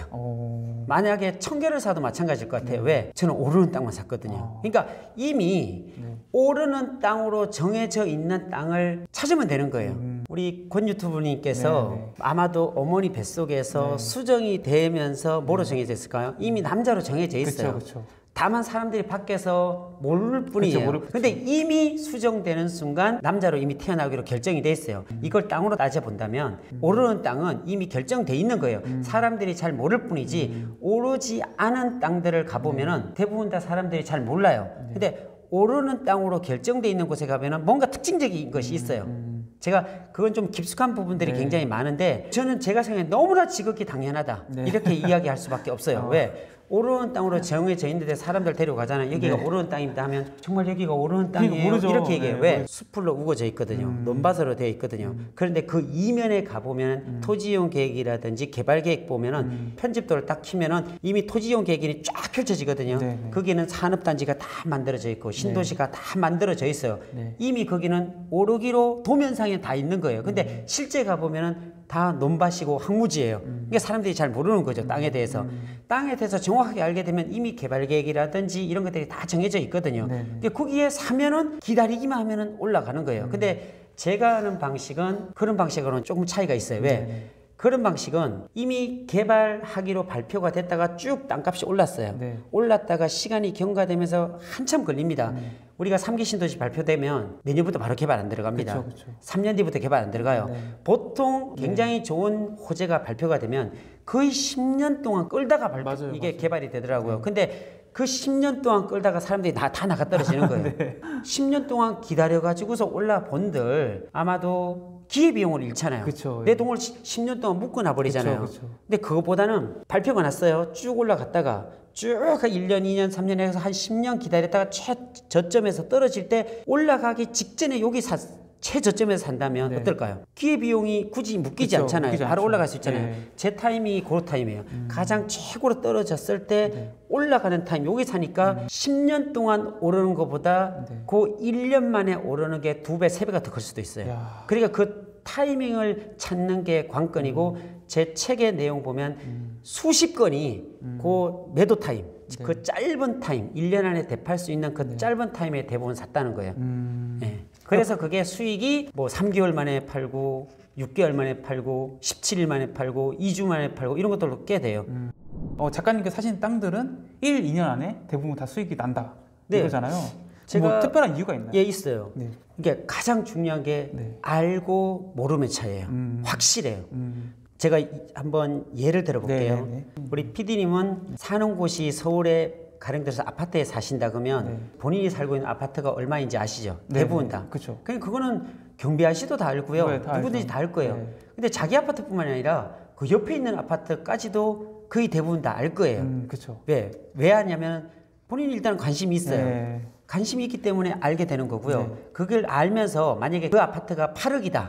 만약에 1000개를 사도 마찬가지일 것 같아요. 왜? 저는 오르는 땅만 샀거든요. 그러니까 이미 오르는 땅으로 정해져 있는 땅을 찾으면 되는 거예요. 우리 권 유튜브님께서 아마도 어머니 뱃속에서 수정이 되면서 뭐로 정해져 있을까요? 이미 남자로 정해져 있어요. 다만 사람들이 밖에서 모를 뿐이에요. 근데 이미 수정되는 순간 남자로 이미 태어나기로 결정이 돼 있어요. 이걸 땅으로 따져본다면 오르는 땅은 이미 결정돼 있는 거예요. 사람들이 잘 모를 뿐이지 오르지 않은 땅들을 가보면은 대부분 다 사람들이 잘 몰라요. 근데 오르는 땅으로 결정돼 있는 곳에 가면은 뭔가 특징적인 것이 있어요. 제가 그건 좀 깊숙한 부분들이 굉장히 많은데 저는 제가 생각에 너무나 지극히 당연하다 이렇게 이야기할 수밖에 없어요. 왜? 오르는 땅으로 정해져 있는데 사람들 데려가잖아요. 여기가 오르는 땅입니다 하면 정말 여기가 오르는 땅이에요 모르죠. 이렇게 얘기해요. 왜? 숲으로 우거져 있거든요. 논밭으로 되어 있거든요. 그런데 그 이면에 가보면 토지이용 계획이라든지 개발 계획 보면은 편집도를 딱 키면은 이미 토지이용 계획이 쫙 펼쳐지거든요. 거기는 산업단지가 다 만들어져 있고 신도시가 다 만들어져 있어요. 이미 거기는 오르기로 도면상에 다 있는 거예요. 근데 실제 가보면은 다 논밭이고 황무지예요. 그러니까 사람들이 잘 모르는 거죠. 땅에 대해서. 땅에 대해서 정확하게 알게 되면 이미 개발 계획이라든지 이런 것들이 다 정해져 있거든요. 그러니까 거기에 사면은 기다리기만 하면은 올라가는 거예요. 근데 제가 하는 방식은 그런 방식으로는 조금 차이가 있어요. 왜? 그런 방식은 이미 개발하기로 발표가 됐다가 쭉 땅값이 올랐어요. 올랐다가 시간이 경과되면서 한참 걸립니다. 우리가 3기 신도시 발표되면 내년부터 바로 개발 안 들어갑니다. 3년 뒤부터 개발 안 들어가요. 보통 굉장히 좋은 호재가 발표가 되면 거의 10년 동안 끌다가 이게 개발이 되더라고요. 근데 그 10년 동안 끌다가 사람들이 다 나가 떨어지는 거예요. 10년 동안 기다려가지고서 올라 본들 아마도 기회비용을 잃잖아요. 내 돈을 10년 동안 묶어놔 버리잖아요. 근데 그것보다는 발표가 났어요. 쭉 올라갔다가 쭉 1년, 2년, 3년 해서 한 10년 기다렸다가 저점에서 떨어질 때 올라가기 직전에 여기 최저점에서 산다면 네. 어떨까요? 기회비용이 굳이 묶이지 그쵸, 않잖아요. 묶이지 바로 않죠. 올라갈 수 있잖아요. 네. 제 타이밍이 그 타임이에요. 가장 최고로 떨어졌을 때 네. 올라가는 타임. 여기 사니까 10년 동안 오르는 것보다 네. 그 1년 만에 오르는 게 2배, 3배가 더 클 수도 있어요. 야. 그러니까 그 타이밍을 찾는 게 관건이고 제 책의 내용 보면 수십 건이 그 매도 타임, 네. 그 짧은 타임, 1년 안에 대팔 수 있는 그 짧은 타임에 대부분 샀다는 거예요. 네. 그래서 그게 수익이 뭐 3개월 만에 팔고 6개월 만에 팔고 17일 만에 팔고 2주 만에 팔고 이런 것들도 꽤 돼요. 작가님께서 사신 땅들은 1, 2년 안에 대부분 다 수익이 난다. 네. 이거잖아요. 제가 뭐 특별한 이유가 있나요? 예, 있어요. 네. 이게 가장 중요한 게 네. 알고 모름의 차이예요. 확실해요. 음. 제가 한번 예를 들어볼게요. 네, 네, 네. 우리 PD님은 사는 곳이 서울에 가령 들어서 아파트에 사신다 그러면 네. 본인이 살고 있는 아파트가 얼마인지 아시죠? 네, 대부분 네. 다. 그쵸. 그러니까 그거는 경비 아저씨도 다 알고요. 네, 다 누구든지 알죠. 다 알 거예요. 네. 근데 자기 아파트뿐만 아니라 그 옆에 있는 아파트까지도 거의 대부분 다 알 거예요. 그렇죠. 왜 하냐면 본인이 일단 관심이 있어요. 네. 관심이 있기 때문에 알게 되는 거고요. 네. 그걸 알면서 만약에 그 아파트가 8억이다.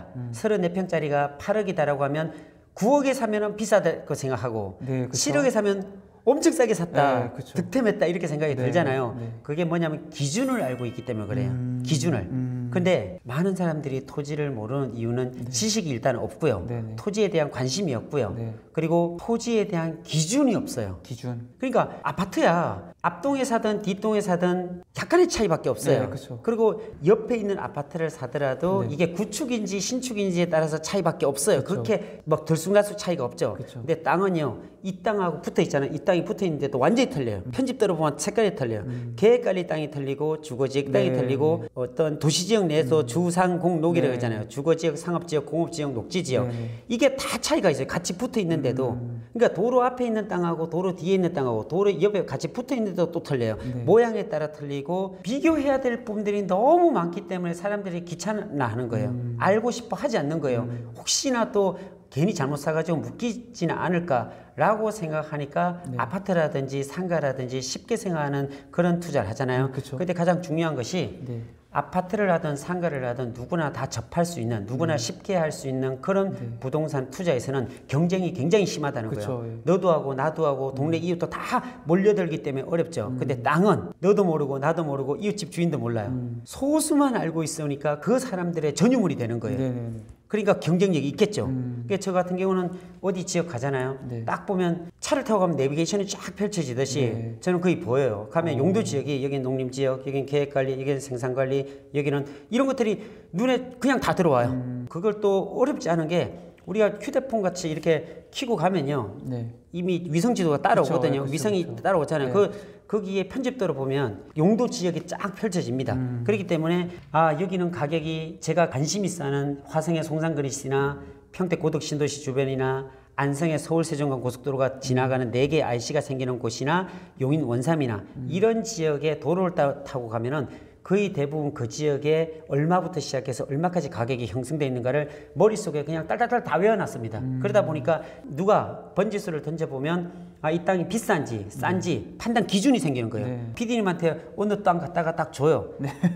34평짜리가 8억이다라고 하면 9억에 사면은 비싸다고 생각하고 네, 그쵸. 7억에 사면 엄청 싸게 샀다. 네, 그쵸. 득템했다. 이렇게 생각이 네, 들잖아요. 네. 그게 뭐냐면 기준을 알고 있기 때문에 그래요. 기준을. 근데 많은 사람들이 토지를 모르는 이유는 지식이 일단 없고요. 네, 네. 토지에 대한 관심이 없고요. 네. 그리고 토지에 대한 기준이 없어요. 기준. 그러니까 아파트야 앞동에 사든 뒷동에 사든 약간의 차이밖에 없어요. 네, 그쵸. 그리고 옆에 있는 아파트를 사더라도 네. 이게 구축인지 신축인지에 따라서 차이밖에 없어요. 그쵸. 그렇게 막 들쑥날쑥 차이가 없죠. 그쵸. 근데 땅은요, 이 땅하고 붙어 있잖아요. 이 땅이 붙어 있는데도 완전히 틀려요. 편집대로 보면 색깔이 틀려요. 계획관리 땅이 틀리고 주거지역 땅이 네. 틀리고 어떤 도시지역 내에서 주상공록이라고 네. 하잖아요. 주거지역, 상업지역, 공업지역, 녹지지역. 네. 이게 다 차이가 있어요. 같이 붙어 있는데도. 그러니까 도로 앞에 있는 땅하고 도로 뒤에 있는 땅하고 도로 옆에 같이 붙어 있는데도 또 틀려요. 네. 모양에 따라 틀리고 비교해야 될 부분들이 너무 많기 때문에 사람들이 귀찮아하는 거예요. 알고 싶어 하지 않는 거예요. 혹시나 또 괜히 잘못 사가지고 묶이지는 않을까라고 생각하니까 네. 아파트라든지 상가라든지 쉽게 생각하는 그런 투자를 하잖아요. 그쵸. 근데 가장 중요한 것이 네. 아파트를 하든 상가를 하든 누구나 다 접할 수 있는 누구나 쉽게 할 수 있는 그런 부동산 투자에서는 경쟁이 굉장히 심하다는 그쵸, 거예요. 예. 너도 하고 나도 하고 동네 이웃도 다 몰려들기 때문에 어렵죠. 근데 땅은 너도 모르고 나도 모르고 이웃집 주인도 몰라요. 소수만 알고 있으니까 그 사람들의 전유물이 되는 거예요. 네네네. 그러니까 경쟁력이 있겠죠. 그러니까 저 같은 경우는 어디 지역 가잖아요. 네. 딱 보면 차를 타고 가면 내비게이션이 쫙 펼쳐지듯이 네. 저는 거의 보여요. 가면 용도 지역이 여기는 농림 지역, 여기는 계획 관리, 여기는 생산 관리, 여기는 이런 것들이 눈에 그냥 다 들어와요. 그걸 또 어렵지 않은 게 우리가 휴대폰 같이 이렇게 켜고 가면요. 네. 이미 위성 지도가 따라오거든요. 그쵸, 위성이 그쵸. 따라오잖아요. 네. 거기에 편집도로 보면 용도 지역이 쫙 펼쳐집니다. 그렇기 때문에 여기는 가격이 제가 관심 있어 하는 화성의 송산그리스나 평택 고덕 신도시 주변이나 안성의 서울 세종간 고속도로가 지나가는 4개 IC가 생기는 곳이나 용인 원삼이나 이런 지역에 도로를 타고 가면은 거의 대부분 그 지역에 얼마부터 시작해서 얼마까지 가격이 형성되어 있는가를 머릿속에 그냥 딸딸딸 다 외워놨습니다. 그러다 보니까 누가 번지수를 던져보면 이 땅이 비싼지 싼지 판단 기준이 생기는 거예요. 네. PD님한테 어느 땅 갖다가 딱 줘요.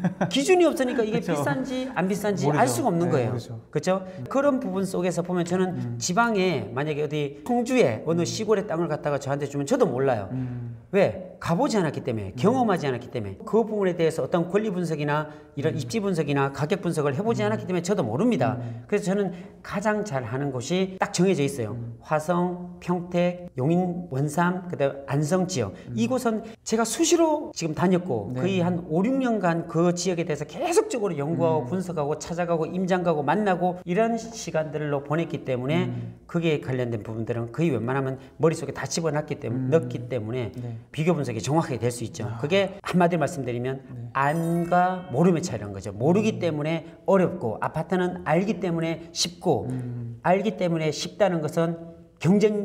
기준이 없으니까 이게 그쵸. 비싼지 안 비싼지 모르죠. 알 수가 없는 네, 거예요. 모르죠. 그렇죠? 그런 부분 속에서 보면 저는 지방에 만약에 어디 청주에 어느 시골의 땅을 갖다가 저한테 주면 저도 몰라요. 왜? 가보지 않았기 때문에 경험하지 않았기 때문에 그 부분에 대해서 어떤 권리 분석이나 이런 입지 분석이나 가격 분석을 해보지 않았기 때문에 저도 모릅니다. 그래서 저는 가장 잘하는 곳이 딱 정해져 있어요. 화성, 평택, 용인, 원삼, 그다음 안성 지역. 이곳은 제가 수시로 지금 다녔고 네. 거의 한 5, 6년간 그 지역에 대해서 계속적으로 연구하고 분석하고 찾아가고 임장가고 만나고 이런 시간들로 보냈기 때문에 거기에 관련된 부분들은 거의 웬만하면 머릿속에 다 집어넣기 때문에 넣기 때문에 네. 비교 분석이 정확하게 될 수 있죠. 그게 한마디로 말씀드리면 안과 모름의 차이라는 거죠. 모르기 때문에 어렵고 아파트는 알기 때문에 쉽고 알기 때문에 쉽다는 것은 경쟁에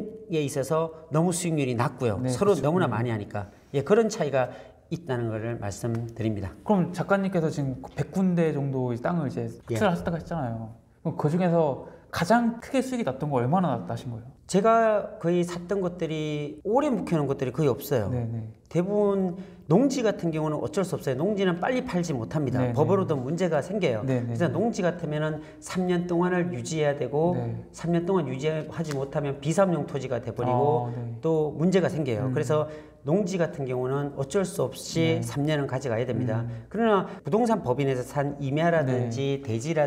있어서 너무 수익률이 낮고요. 네, 서로 그렇죠. 너무나 많이 하니까 그런 차이가 있다는 것을 말씀드립니다. 그럼 작가님께서 지금 100군데 정도 땅을 이제 투자를 하셨다고 했잖아요. 그럼 그 중에서 가장 크게 수익이 났던 거 얼마나 나신 거예요? 제가 거의 샀던 것들이 오래 묵혀놓은 것들이 거의 없어요. 네네. 대부분 농지 같은 경우는 어쩔 수 없어요. 농지는 빨리 팔지 못합니다. 네네. 법으로도 문제가 생겨요. 네네. 그래서 농지 같으면은 3년 동안을 유지해야 되고 네. 3년 동안 유지하지 못하면 비삼용 토지가 돼버리고 또 문제가 생겨요. 그래서 농지 같은 경우는 어쩔 수 없이 3년은 가져가야 됩니다. 그러나 부동산 법인에서 산 임야라든지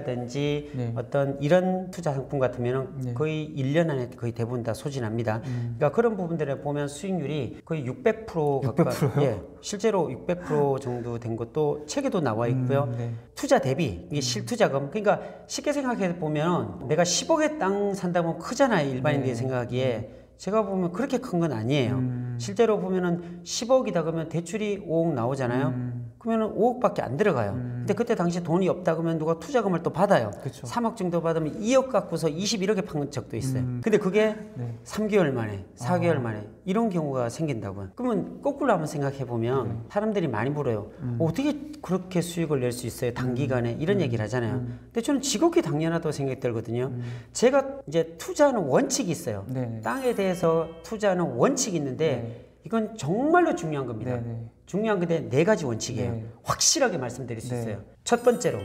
대지라든지 어떤 이런 투자 상품 같으면 거의 1년 안에 거의 대부분 다 소진합니다. 그러니까 그런 부분들에 보면 수익률이 거의 600% 가까이, 예, 실제로 600% 정도 된 것도 책에도 나와 있고요. 투자 대비 이게 실투자금, 그러니까 쉽게 생각해 보면 내가 10억의 땅 산다면 크잖아요, 일반인들이 생각하기에. 제가 보면 그렇게 큰 건 아니에요. 실제로 보면은 10억이다 그러면 대출이 5억 나오잖아요. 그러면은 5억밖에 안 들어가요. 근데 그때 당시 돈이 없다 그러면 누가 투자금을 또 받아요. 그쵸. 3억 정도 받으면 2억 갖고서 21억에 판 적도 있어요. 근데 그게 3개월 만에, 4개월 만에 이런 경우가 생긴다고요. 그러면 거꾸로 한번 생각해 보면 사람들이 많이 물어요. 어떻게 그렇게 수익을 낼 수 있어요? 단기간에 이런 얘기를 하잖아요. 근데 저는 지극히 당연하다고 생각이 들거든요. 제가 이제 투자하는 원칙이 있어요. 땅에 대해서 투자하는 원칙이 있는데 이건 정말로 중요한 겁니다. 중요한 건데 4가지 원칙이에요. 확실하게 말씀드릴 수 있어요. 첫 번째로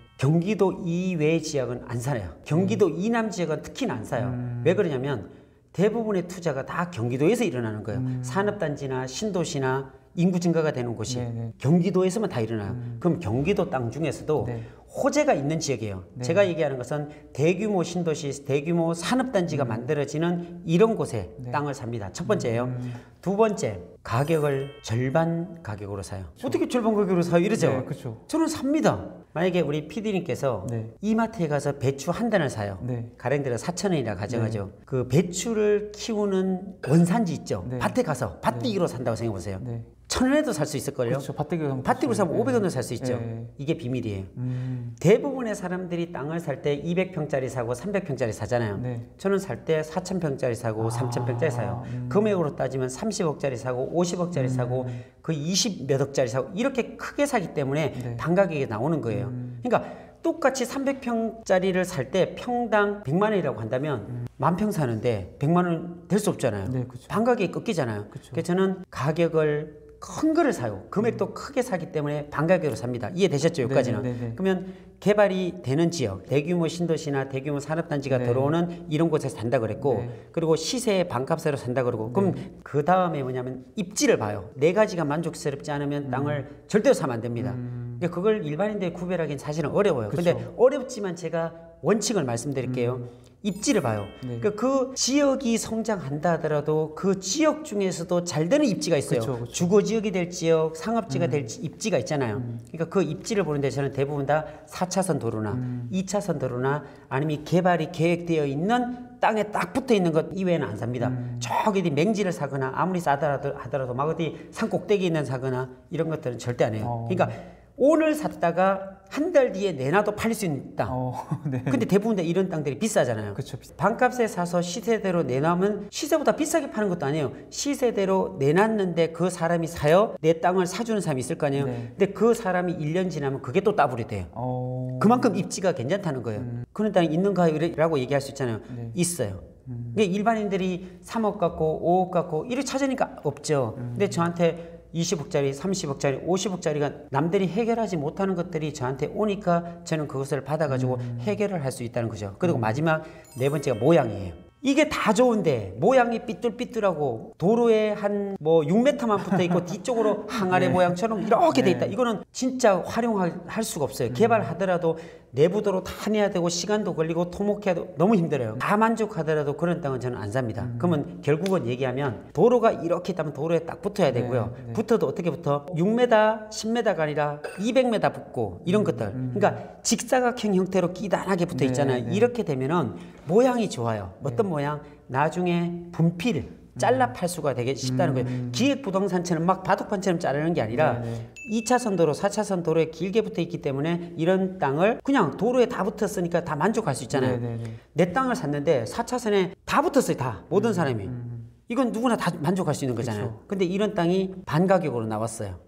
경기도 이외 지역은 안 사요. 경기도 이남 지역은 특히나 안 사요. 왜 그러냐면 대부분의 투자가 다 경기도에서 일어나는 거예요. 산업단지나 신도시나 인구 증가가 되는 곳이 경기도에서만 다 일어나요. 그럼 경기도 땅 중에서도 호재가 있는 지역이에요. 제가 얘기하는 것은 대규모 신도시, 대규모 산업단지가 만들어지는 이런 곳에 땅을 삽니다. 첫 번째예요. 두 번째, 가격을 절반 가격으로 사요. 어떻게 절반 가격으로 사요? 이러죠? 저는 삽니다. 만약에 우리 PD님께서 이마트에 가서 배추 한 단을 사요. 가령 들어 4,000원이라 가정하죠. 그 배추를 키우는 원산지 있죠? 밭에 가서 밭대기로 산다고 생각해 보세요. 1,000원에도 살 수 있을걸요? 그렇죠. 밭대기로 사면 500원도 살 수 있죠. 이게 비밀이에요. 대부분의 사람들이 땅을 살 때 200평짜리 사고 300평짜리 사잖아요. 저는 살 때 4,000평짜리 사고 3,000평짜리 사요. 금액으로 따지면 30억짜리 사고 50억짜리 사고 그 20 몇 억짜리 사고 이렇게 크게 사기 때문에 반가격이 나오는 거예요. 그러니까 똑같이 300평짜리를 살 때 평당 100만 원이라고 한다면 10,000평 사는데 100만 원 될 수 없잖아요. 반가격이 꺾이잖아요. 그래서 저는 가격을 큰 거를 사요. 금액도 크게 사기 때문에 반가격으로 삽니다. 이해되셨죠? 여기까지는. 그러면 개발이 되는 지역, 대규모 신도시나 대규모 산업단지가 들어오는 이런 곳에서 산다 그랬고 그리고 시세의 반값으로 산다 그러고 그럼 그 다음에 뭐냐면 입지를 봐요. 4가지가 만족스럽지 않으면 땅을 절대로 사면 안 됩니다. 그걸 일반인들이 구별하기는 사실은 어려워요. 근데 어렵지만 제가 원칙을 말씀드릴게요. 입지를 봐요. 그 지역이 성장한다 하더라도 그 지역 중에서도 잘 되는 입지가 있어요. 주거지역이 될 지역, 상업지가 될 입지가 있잖아요. 그러니까 그 입지를 보는데 저는 대부분 다 4차선 도로나 2차선 도로나 아니면 개발이 계획되어 있는 땅에 딱 붙어 있는 것 이외에는 안 삽니다. 저기 어디 맹지를 사거나 아무리 싸더라도 하더라도 막 어디 산 꼭대기에 있는 사거나 이런 것들은 절대 안 해요. 그러니까 오늘 샀다가 한 달 뒤에 내놔도 팔릴 수 있는 땅. 근데 대부분 다 이런 땅들이 비싸잖아요. 반값에 사서 시세대로 내놔면 시세보다 비싸게 파는 것도 아니에요. 시세대로 내놨는데 그 사람이 사요? 내 땅을 사주는 사람이 있을 거 아니에요. 근데 그 사람이 1년 지나면 그게 또 따블이 돼요. 그만큼 입지가 괜찮다는 거예요. 그런 땅이 있는가라고 얘기할 수 있잖아요. 있어요. 근데 일반인들이 3억 갖고 5억 갖고 이렇게 찾으니까 없죠. 근데 저한테 20억짜리, 30억짜리, 50억짜리가 남들이 해결하지 못하는 것들이 저한테 오니까 저는 그것을 받아가지고 해결을 할 수 있다는 거죠. 그리고 마지막 4번째가 모양이에요. 이게 다 좋은데 모양이 삐뚤삐뚤하고 도로에 한 뭐 6m만 붙어 있고 뒤쪽으로 항아리 모양처럼 이렇게 돼 있다. 이거는 진짜 활용할 수가 없어요. 개발하더라도 내부도로 다 내야 되고 시간도 걸리고 토목해야 너무 힘들어요. 다 만족하더라도 그런 땅은 저는 안 삽니다. 그러면 결국은 얘기하면 도로가 이렇게 있다면 도로에 딱 붙어야 되고요. 붙어도 어떻게 붙어? 6m, 10m가 아니라 200m 붙고 이런 것들. 그러니까 직사각형 형태로 끼단하게 붙어 있잖아요. 이렇게 되면은 모양이 좋아요. 어떤 모양? 나중에 분필 잘라 팔 수가 되게 쉽다는 거예요. 기획부동산처럼 막 바둑판처럼 자르는 게 아니라 2차선 도로, 4차선 도로에 길게 붙어 있기 때문에 이런 땅을 그냥 도로에 다 붙었으니까 다 만족할 수 있잖아요. 내 땅을 샀는데 4차선에 다 붙었어요. 다 모든 사람이. 이건 누구나 다 만족할 수 있는 거잖아요. 근데 이런 땅이 반가격으로 나왔어요.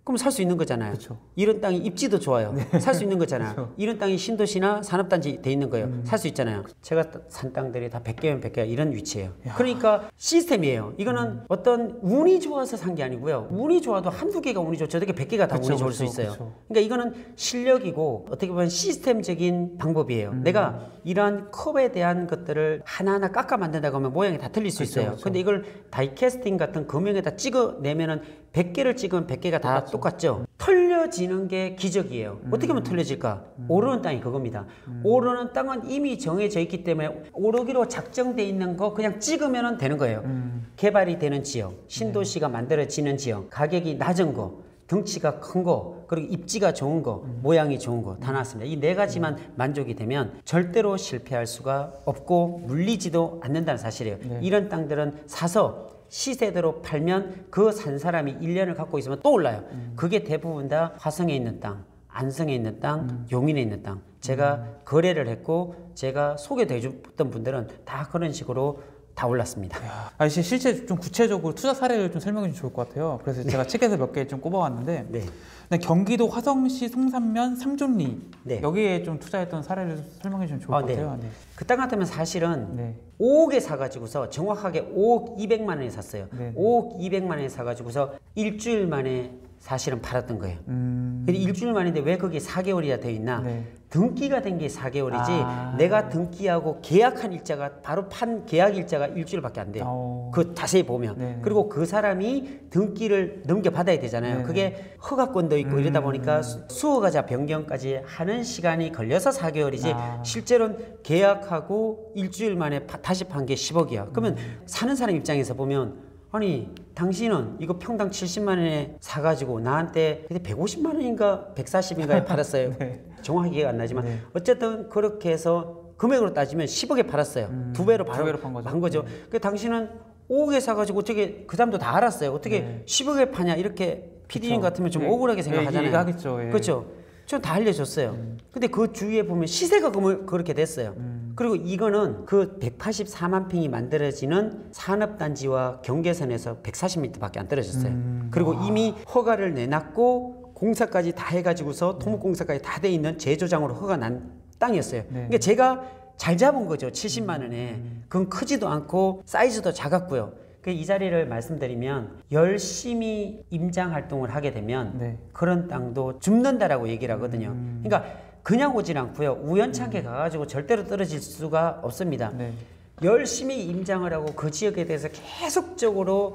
그럼 살 수 있는 거잖아요. 그쵸. 이런 땅이 입지도 좋아요. 네. 살 수 있는 거잖아요. 그쵸. 이런 땅이 신도시나 산업단지 돼 있는 거예요. 살 수 있잖아요. 제가 산 땅들이 다 100개면 100개야 이런 위치예요. 야. 그러니까 시스템이에요. 이거는 어떤 운이 좋아서 산 게 아니고요. 운이 좋아도 한두 개가 운이 좋죠. 저렇게 100개가 다 그쵸, 운이 좋을 수 그쵸, 있어요. 그쵸. 그러니까 이거는 실력이고 어떻게 보면 시스템적인 방법이에요. 내가 이러한 컵에 대한 것들을 하나하나 깎아 만든다고 하면 모양이 다 틀릴 수 그쵸, 있어요. 그쵸. 근데 이걸 다이캐스팅 같은 금형에다 찍어내면은 100개를 찍으면 100개가 다 똑같죠. 털려지는 게 기적이에요. 어떻게 하면 털려질까? 오르는 땅이 그겁니다. 오르는 땅은 이미 정해져 있기 때문에 오르기로 작정돼 있는 거 그냥 찍으면 되는 거예요. 개발이 되는 지역, 신도시가 만들어지는 지역, 가격이 낮은 거, 덩치가 큰 거, 그리고 입지가 좋은 거, 모양이 좋은 거 다 나왔습니다. 이 네 가지만 만족이 되면 절대로 실패할 수가 없고 물리지도 않는다는 사실이에요. 네. 이런 땅들은 사서 시세대로 팔면 그 산 사람이 1년을 갖고 있으면 또 올라요. 그게 대부분 다 화성에 있는 땅, 안성에 있는 땅, 용인에 있는 땅. 제가 거래를 했고 제가 소개도 해줬던 분들은 다 그런 식으로 다 올랐습니다. 아, 실제 좀 구체적으로 투자 사례를 좀 설명해 주면 좋을 것 같아요. 그래서 제가 책에서 몇 개 좀 꼽아왔는데 네. 경기도 화성시 송산면 삼존리 네. 여기에 좀 투자했던 사례를 설명해 주면 좋을 것 같아요. 네. 그 땅 같으면 사실은 네. 5억에 사가지고서 정확하게 5억 200만 원에 샀어요. 네. 5억 200만 원에 사가지고서 일주일 만에 사실은 팔았던 거예요. 근데 일주일 만인데 왜 거기에 4개월이나 되어 있나? 네. 등기가 된 게 4개월이지 아. 내가 등기하고 계약한 일자가 바로 판 계약 일자가 일주일밖에 안 돼요. 그 자세히 보면. 네네. 그리고 그 사람이 등기를 넘겨받아야 되잖아요. 네네. 그게 허가권도 있고 이러다 보니까 수허가자 변경까지 하는 시간이 걸려서 4개월이지 아. 실제로는 계약하고 일주일 만에 다시 판 게 10억이야. 그러면 사는 사람 입장에서 보면 아니 당신은 이거 평당 70만 원에 사가지고 나한테 그때 150만 원인가 140인가에 팔았어요. 네. 정확히 기억 안 나지만 네. 어쨌든 그렇게 해서 금액으로 따지면 10억에 팔았어요. 두 배로 두 배로 판 거죠. 한 거죠. 네. 그 당신은 5억에 사가지고 어떻게 그 사람도 다 알았어요. 어떻게 네. 10억에 파냐 이렇게 PD님 그쵸. 같으면 좀 네. 억울하게 생각하잖아요. 이해하겠죠. 예. 그렇죠. 전 다 알려줬어요. 근데 그 주위에 보면 시세가 그렇게 됐어요. 그리고 이거는 그 184만 평이 만들어지는 산업단지와 경계선에서 140m밖에 안 떨어졌어요. 그리고 이미 허가를 내놨고 공사까지 다 해가지고서 토목공사까지 다 돼 있는 제조장으로 허가 난 땅이었어요. 네. 그러니까 제가 잘 잡은 거죠. 70만 원에. 그건 크지도 않고 사이즈도 작았고요. 이 자리를 말씀드리면 열심히 임장 활동을 하게 되면 네. 그런 땅도 줍는다라고 얘기를 하거든요. 그러니까 그냥 오질 않고요. 우연찮게 가가지고 절대로 떨어질 수가 없습니다. 네. 열심히 임장을 하고 그 지역에 대해서 계속적으로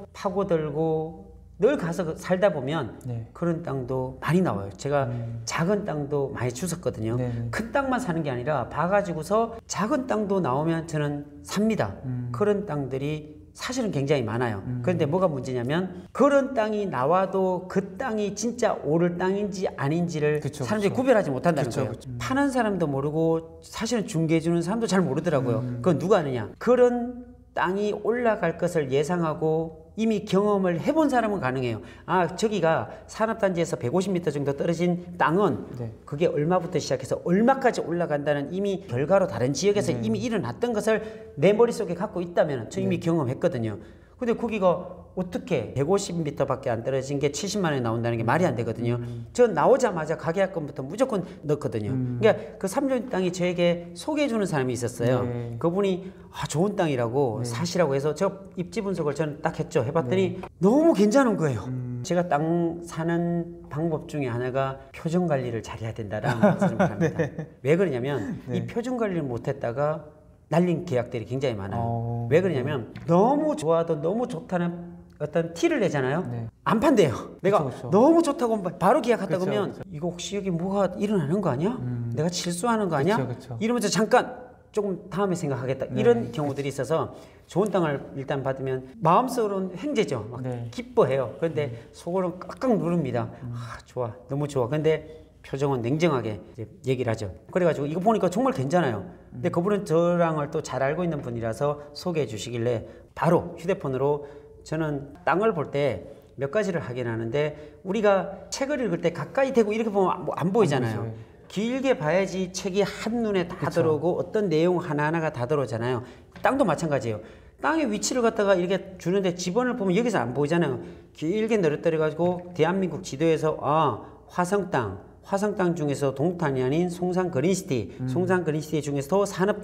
파고들고 늘 가서 살다 보면 네. 그런 땅도 많이 나와요. 제가 작은 땅도 많이 주웠거든요. 네. 큰 땅만 사는 게 아니라 봐가지고서 작은 땅도 나오면 저는 삽니다. 그런 땅들이 사실은 굉장히 많아요. 그런데 뭐가 문제냐면 그런 땅이 나와도 그 땅이 진짜 오를 땅인지 아닌지를 그쵸, 사람들이 그쵸. 구별하지 못한다는 그쵸, 거예요. 그쵸. 파는 사람도 모르고 사실은 중개해주는 사람도 잘 모르더라고요. 그건 누가 아느냐. 그런 땅이 올라갈 것을 예상하고 이미 경험을 해본 사람은 가능해요. 아, 저기가 산업단지에서 150m 정도 떨어진 땅은 네. 그게 얼마부터 시작해서 얼마까지 올라간다는 이미 결과로 다른 지역에서 이미 일어났던 것을 내 머릿속에 갖고 있다면 저 이미 경험했거든요. 근데 거기가 어떻게 150m밖에 안 떨어진 게 70만 원에 나온다는 게 말이 안 되거든요. 저 나오자마자 가계약금부터 무조건 넣거든요. 그러니까 그 삼존 땅이 저에게 소개해 주는 사람이 있었어요. 네. 그분이 좋은 땅이라고 사시라고 해서 제가 입지 분석을 저는 딱 했죠. 해봤더니 너무 괜찮은 거예요. 제가 땅 사는 방법 중에 하나가 표정 관리를 잘해야 된다라는 말씀을 합니다. 왜 그러냐면 이 표정 관리를 못했다가 날린 계약들이 굉장히 많아요. 왜 그러냐면 너무 좋아도 너무 좋다는 어떤 티를 내잖아요. 네. 안 판대요. 내가 그쵸. 너무 좋다고 바로 계약하다 그쵸, 보면 그쵸. 이거 혹시 여기 뭐가 일어나는 거 아니야? 내가 실수하는 거 아니야? 그쵸. 이러면서 잠깐 조금 다음에 생각하겠다. 네. 이런 경우들이 있어서 좋은 땅을 일단 받으면 마음속으로는 횡재죠. 막 네. 기뻐해요. 그런데 속으로는 꽉꽉 누릅니다. 좋아. 너무 좋아. 근데 표정은 냉정하게 이제 얘기를 하죠. 그래가지고 이거 보니까 정말 괜찮아요. 근데 그분은 저랑을 또 잘 알고 있는 분이라서 소개해 주시길래 바로 휴대폰으로 저는 땅을 볼 때 몇 가지를 하긴 하는데 우리가 책을 읽을 때 가까이 대고 이렇게 보면 뭐안 보이잖아요. 보이죠. 길게 봐야지 책이 한눈에 다 그쵸. 들어오고 어떤 내용 하나하나가 다 들어오잖아요. 땅도 마찬가지예요. 땅의 위치를 갖다가 이렇게 주는데 지번을 보면 여기서 안 보이잖아요. 길게 늘어뜨려 가지고 대한민국 지도에서 화성 땅 중에서 동탄이 아닌 송산 그린시티, 송산 그린시티 중에서도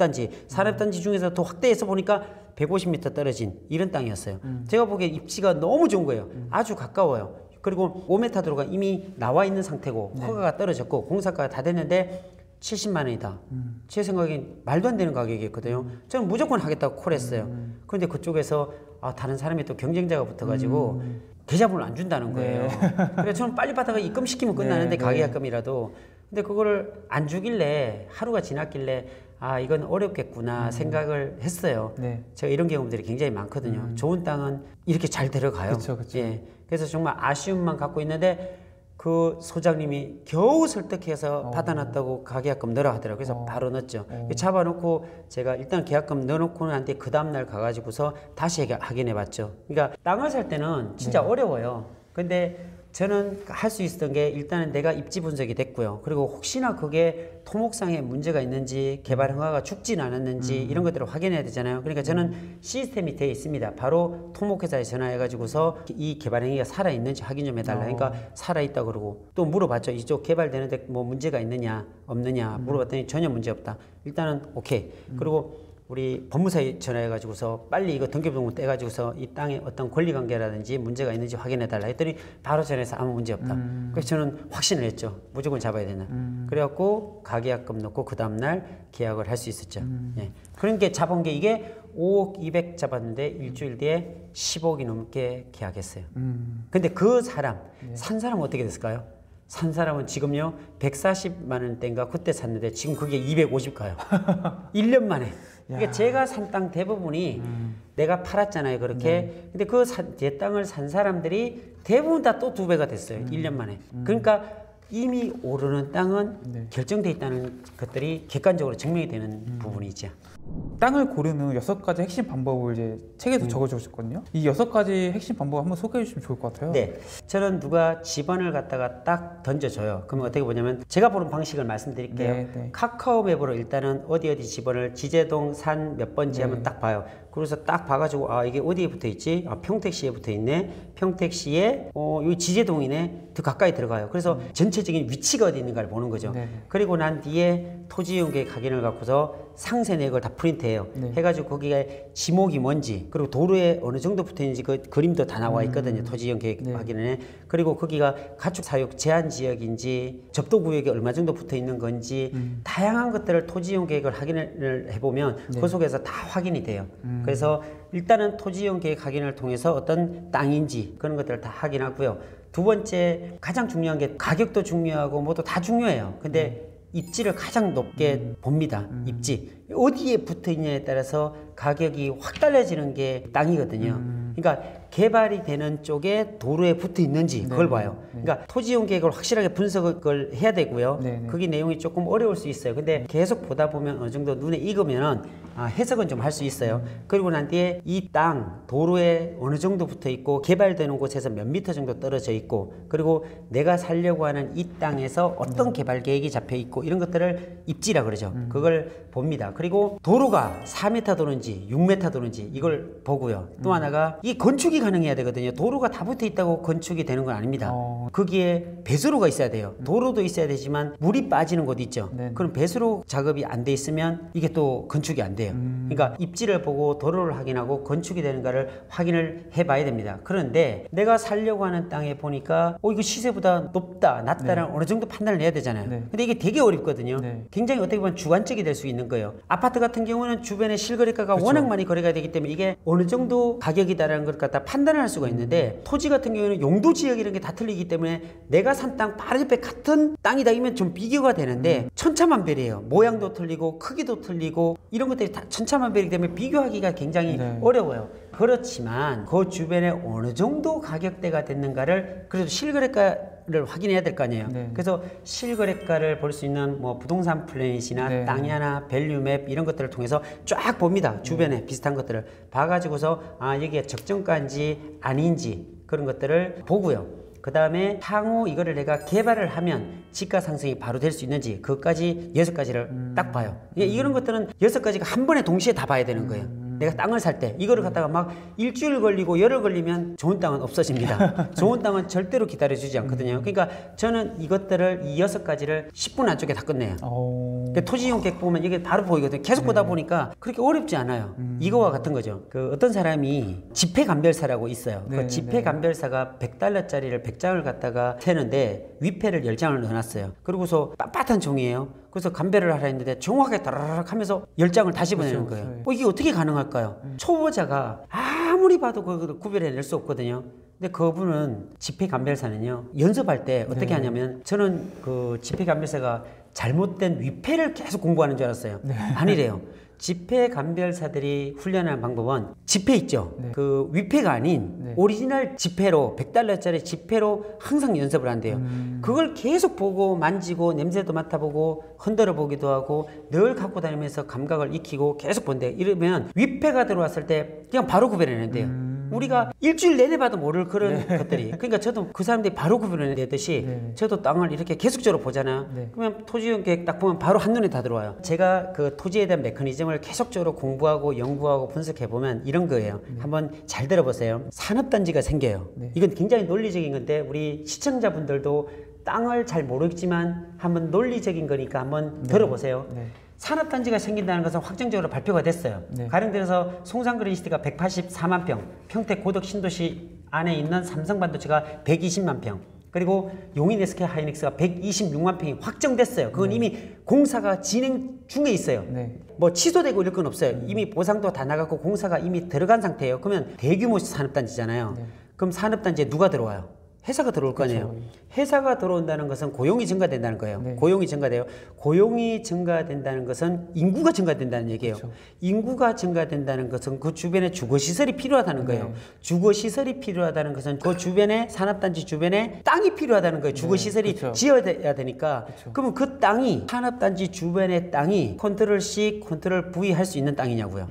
산업단지 중에서 더 확대해서 보니까 150m 떨어진 이런 땅이었어요. 제가 보기에 입지가 너무 좋은 거예요. 아주 가까워요. 그리고 5m도로가 이미 나와 있는 상태고 허가가 떨어졌고 공사가가 다 됐는데 70만 원이다. 제 생각엔 말도 안 되는 가격이었거든요. 저는 무조건 하겠다고 콜했어요. 그런데 그쪽에서 다른 사람이 또 경쟁자가 붙어가지고 계좌번호를 안 준다는 거예요. 그래서 저는 빨리 받아가 입금시키면 끝나는데 가계약금이라도. 근데 그거를 안 주길래 하루가 지났길래 이건 어렵겠구나 생각을 했어요. 제가 이런 경험들이 굉장히 많거든요. 좋은 땅은 이렇게 잘 들어가요. 그쵸. 예. 그래서 정말 아쉬움만 갖고 있는데 그 소장님이 겨우 설득해서 받아놨다고 가계약금 넣으라 하더라고요. 그래서 바로 넣었죠. 잡아놓고 제가 일단 계약금 넣어놓고는 한데 그 다음날 가가지고서 다시 확인해 봤죠. 그러니까 땅을 살 때는 진짜 어려워요. 근데 저는 할 수 있었던 게 일단은 내가 입지 분석이 됐고요. 그리고 혹시나 그게 토목상에 문제가 있는지 개발 허가가 죽진 않았는지 이런 것들을 확인해야 되잖아요. 그러니까 저는 시스템이 되어 있습니다. 바로 토목회사에 전화해가지고서 이 개발 행위가 살아있는지 확인 좀 해달라. 그러니까 살아있다 그러고 또 물어봤죠. 이쪽 개발되는데 뭐 문제가 있느냐 없느냐 물어봤더니 전혀 문제 없다. 일단은 오케이. 그리고 우리 법무사에 전화해가지고서 빨리 이거 등기부등본 떼가지고서 이 땅에 어떤 권리관계라든지 문제가 있는지 확인해달라 했더니 바로 전화해서 아무 문제 없다. 그래서 저는 확신을 했죠. 무조건 잡아야 된다. 그래갖고 가계약금 넣고 그 다음날 계약을 할 수 있었죠. 예. 그런 게 잡은 게 이게 5억 200 잡았는데 일주일 뒤에 10억이 넘게 계약했어요. 근데 그 사람, 산 사람은 어떻게 됐을까요? 산 사람은 지금요 140만 원대인가 그때 샀는데 지금 그게 250 가요. 1년 만에. 그러니까 제가 산 땅 대부분이 내가 팔았잖아요. 그렇게. 근데 제 땅을 산 사람들이 대부분 다 또 2배가 됐어요. 1년 만에. 그러니까 이미 오르는 땅은 결정돼 있다는 것들이 객관적으로 증명이 되는 부분이죠. 땅을 고르는 6가지 핵심 방법을 이제 책에도 적어주셨거든요. 이 6가지 핵심 방법 한번 소개해 주시면 좋을 것 같아요. 네, 저는 누가 지번을 갖다가 딱 던져줘요. 그러면 어떻게 보냐면 제가 보는 방식을 말씀드릴게요. 카카오맵으로 일단은 어디 지번을 지제동 산 몇 번지 하면 딱 봐요. 그래서 딱 봐가지고 이게 어디에 붙어 있지? 평택시에 붙어 있네. 평택시에 여기 지제동이네. 더 가까이 들어가요. 그래서 전체적인 위치가 어디 있는가를 보는 거죠. 그리고 난 뒤에 토지이용계획 확인을 갖고서 상세 내역을 다 프린트해요. 해가지고 거기에 지목이 뭔지 그리고 도로에 어느 정도 붙어 있는지 그 그림도 다 나와 있거든요. 토지이용계획 확인에. 그리고 거기가 가축 사육 제한 지역인지 접도 구역이 얼마 정도 붙어 있는 건지 다양한 것들을 토지이용계획을 확인을 해보면 그 속에서 다 확인이 돼요. 그래서 일단은 토지이용계획 확인을 통해서 어떤 땅인지 그런 것들을 다 확인하고요. 두 번째 가장 중요한 게 가격도 중요하고 뭐도 다 중요해요. 근데 입지를 가장 높게 봅니다. 입지 어디에 붙어 있냐에 따라서 가격이 확 달라지는 게 땅이거든요. 그러니까 개발이 되는 쪽에 도로에 붙어 있는지 그걸 봐요. 그러니까 토지이용 계획을 확실하게 분석을 해야 되고요. 그게 내용이 조금 어려울 수 있어요. 근데 계속 보다 보면 어느 정도 눈에 익으면은 해석은 좀 할 수 있어요. 그리고 난 뒤에 이 땅 도로에 어느 정도 붙어 있고 개발되는 곳에서 몇 미터 정도 떨어져 있고 그리고 내가 살려고 하는 이 땅에서 어떤 개발 계획이 잡혀 있고 이런 것들을 입지라 그러죠. 그걸 봅니다. 그리고 도로가 4m 도로인지 6m 도로인지 이걸 보고요. 또 하나가 이 건축이 가능해야 되거든요. 도로가 다 붙어 있다고 건축이 되는 건 아닙니다. 거기에 배수로가 있어야 돼요. 도로도 있어야 되지만 물이 빠지는 곳 있죠. 그럼 배수로 작업이 안 돼 있으면 이게 또 건축이 안 돼요. 그러니까 입지를 보고 도로를 확인하고 건축이 되는가를 확인을 해봐야 됩니다. 그런데 내가 살려고 하는 땅에 보니까 이거 시세보다 높다 낮다라는 어느 정도 판단을 해야 되잖아요. 근데 이게 되게 어렵거든요. 굉장히 어떻게 보면 주관적이 될 수 있는 거예요. 아파트 같은 경우는 주변에 실거래가가 워낙 많이 거래가 되기 때문에 이게 어느 정도 가격이다라는 걸 갖다 판단을 할 수가 있는데 토지 같은 경우에는 용도 지역 이런 게 다 틀리기 때문에 내가 산 땅 바로 옆에 같은 땅이다 이면 좀 비교가 되는데 천차만별이에요. 모양도 틀리고 크기도 틀리고 이런 것들이 다 천차만별이기 때문에 비교하기가 굉장히 어려워요. 그렇지만 그 주변에 어느 정도 가격대가 됐는가를 그래도 실거래가를 확인해야 될 거 아니에요. 그래서 실거래가를 볼 수 있는 뭐 부동산 플래닛이나 땅이나 밸류맵 이런 것들을 통해서 쫙 봅니다. 주변에 비슷한 것들을 봐가지고서 여기에 적정가인지 아닌지 그런 것들을 보고요. 그 다음에 향후 이거를 내가 개발을 하면 지가 상승이 바로 될 수 있는지 그것까지 6가지를 딱 봐요. 이런 것들은 6가지가 한 번에 동시에 다 봐야 되는 거예요. 내가 땅을 살 때 이거를 갖다가 막 일주일 걸리고 열흘 걸리면 좋은 땅은 없어집니다. 좋은 땅은 절대로 기다려주지 않거든요. 그러니까 저는 이것들을 이 6가지를 10분 안쪽에 다 끝내요. 그러니까 토지이용 계획 보면 이게 바로 보이거든요. 계속 보다 보니까 그렇게 어렵지 않아요. 이거와 같은 거죠. 그 어떤 사람이 지폐감별사라고 있어요. 그 지폐감별사가 $100짜리를 100장을 갖다가 세는데 위패를 10장을 넣어놨어요. 그러고서 빳빳한 종이에요. 그래서 감별을 하라 했는데 정확하게 따라락 하면서 10장을 다시 보내는 거예요. 이게 어떻게 가능할까요? 초보자가 아무리 봐도 그걸 구별해낼 수 없거든요. 근데 그분은 지폐감별사는요, 연습할 때 어떻게 하냐면, 저는 그 지폐감별사가 잘못된 위패를 계속 공부하는 줄 알았어요. 아니래요. 지폐감별사들이 훈련하는 방법은 지폐 있죠. 그 위패가 아닌 오리지널 지폐로 $100짜리 지폐로 항상 연습을 한대요. 그걸 계속 보고 만지고 냄새도 맡아보고 흔들어 보기도 하고 늘 갖고 다니면서 감각을 익히고 계속 본대. 이러면 위패가 들어왔을 때 그냥 바로 구별해낸대요. 우리가 일주일 내내 봐도 모를 그런 것들이. 그러니까 저도 그 사람들이 바로 구별해내듯이 저도 땅을 이렇게 계속적으로 보잖아요. 그러면 토지이용 계획 딱 보면 바로 한눈에 다 들어와요. 제가 그 토지에 대한 메커니즘을 계속적으로 공부하고 연구하고 분석해보면 이런 거예요. 한번 잘 들어보세요. 산업단지가 생겨요. 이건 굉장히 논리적인 건데 우리 시청자분들도 땅을 잘 모르겠지만 한번 논리적인 거니까 한번 들어보세요. 산업단지가 생긴다는 것은 확정적으로 발표가 됐어요. 가령 들어서 송산그린시티가 184만 평, 평택 고덕 신도시 안에 있는 삼성반도체가 120만 평, 그리고 용인 SK 하이닉스가 126만 평이 확정됐어요. 그건 이미 공사가 진행 중에 있어요. 뭐 취소되고 이럴 건 없어요. 이미 보상도 다 나갔고 공사가 이미 들어간 상태예요. 그러면 대규모 산업단지잖아요. 그럼 산업단지에 누가 들어와요? 회사가 들어올 거 아니에요. 회사가 들어온다는 것은 고용이 증가된다는 거예요. 고용이 증가돼요. 고용이 증가된다는 것은 인구가 증가된다는 얘기예요. 인구가 증가된다는 것은 그 주변에 주거시설이 필요하다는 거예요. 주거시설이 필요하다는 것은 그 주변에 산업단지 주변에 땅이 필요하다는 거예요. 주거시설이 지어야 되니까. 그러면 그 땅이 산업단지 주변의 땅이 컨트롤 C, 컨트롤 V 할 수 있는 땅이냐고요.